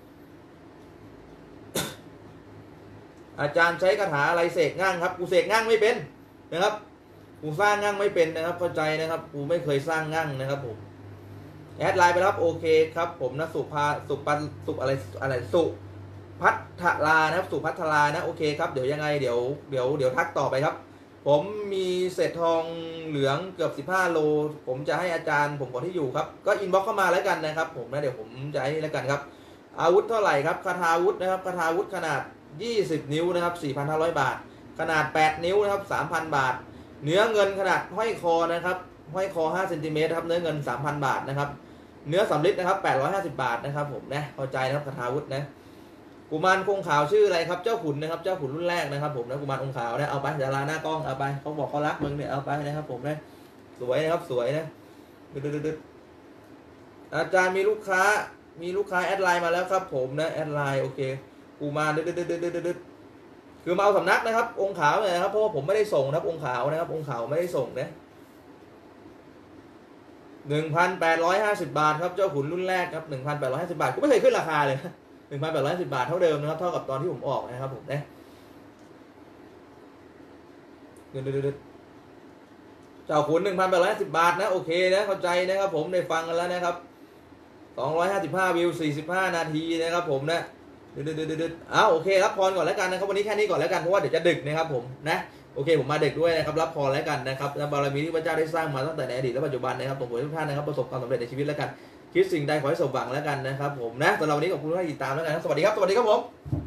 อาจารย์ใช้คาถาอะไรเสกง่างครับกูเสกง่างไม่เป็นนะครับกูสร้างง่างไม่เป็นนะครับเข้าใจนะครับกูไม่เคยสร้างง่างนะครับผมแอดไลน์ไปครับโอเคครับผมนะสุพัทลานะครับสุพัทลานะโอเคครับเดี๋ยวยังไงเดี๋ยวทักต่อไปครับผมมีเศษทองเหลืองเกือบ15 โลผมจะให้อาจารย์ผมขอที่อยู่ครับก็อินบ็อกซ์เข้ามาแล้วกันนะครับผมนะเดี๋ยวผมจะให้แล้วกันครับอาวุธเท่าไหร่ครับคาถาวุธนะครับคาถาวุธขนาด20 นิ้วนะครับ 4,500 บาทขนาด8 นิ้วนะครับ 3,000 บาทเนื้อเงินขนาดห้อยคอนะครับห้อยคอ5 เซนติเมตรครับเนื้อเงิน 3,000 บาทนะครับเนื้อสำริดนะครับ850 บาทนะครับผมนะเข้าใจนะครับคาถาวุธนะกุมารคงขาวชื่ออะไรครับเจ้าขุนนะครับเจ้าขุนรุ่นแรกนะครับผมนะกุมารองค์ขาวนะเอาไปดาราหน้ากล้องเอาไปเขาบอกเขารักมึงเนี่ยเอาไปนะครับผมนะสวยนะครับสวยนะอาจารย์มีลูกค้าแอดไลน์มาแล้วครับผมนะแอดไลน์โอเคกุมารคือมาเอาสำนักนะครับองค์ขาวเนี่ยนะครับเพราะว่าผมไม่ได้ส่งนะครับองค์ขาวนะครับองค์ขาวไม่ได้ส่งนะ 1,850 บาทครับเจ้าขุนรุ่นแรกครับ 1,850 บาทก็ไม่เคยขึ้นราคาเลย 1,850 บาทเท่าเดิมนะครับเท่ากับตอนที่ผมออกนะครับผมนะเจ้าขุน 1,850 บาทนะโอเคนะเข้าใจนะครับผมได้ฟังกันแล้วนะครับ255วิว45นาทีนะครับผมนะโอเครับพรก่อนแล้วกันนะครับวันนี้แค่นี้ก่อนแล้วกันเพราะว่าเดี๋ยวจะดึกนะครับผมนะโอเคผมมาดึกด้วยนะครับรับพรแล้วกันนะครับบารมีที่พระเจ้าได้สร้างมาตั้งแต่ในอดีตและปัจจุบันนะครับผมขอให้ทุกท่านนะครับประสบความสำเร็จในชีวิตแล้วกันคิดสิ่งใดขอให้สมหวังแล้วกันนะครับผมนะสำหรับวันนี้ขอบคุณที่ติดตามแล้วกันสวัสดีครับผม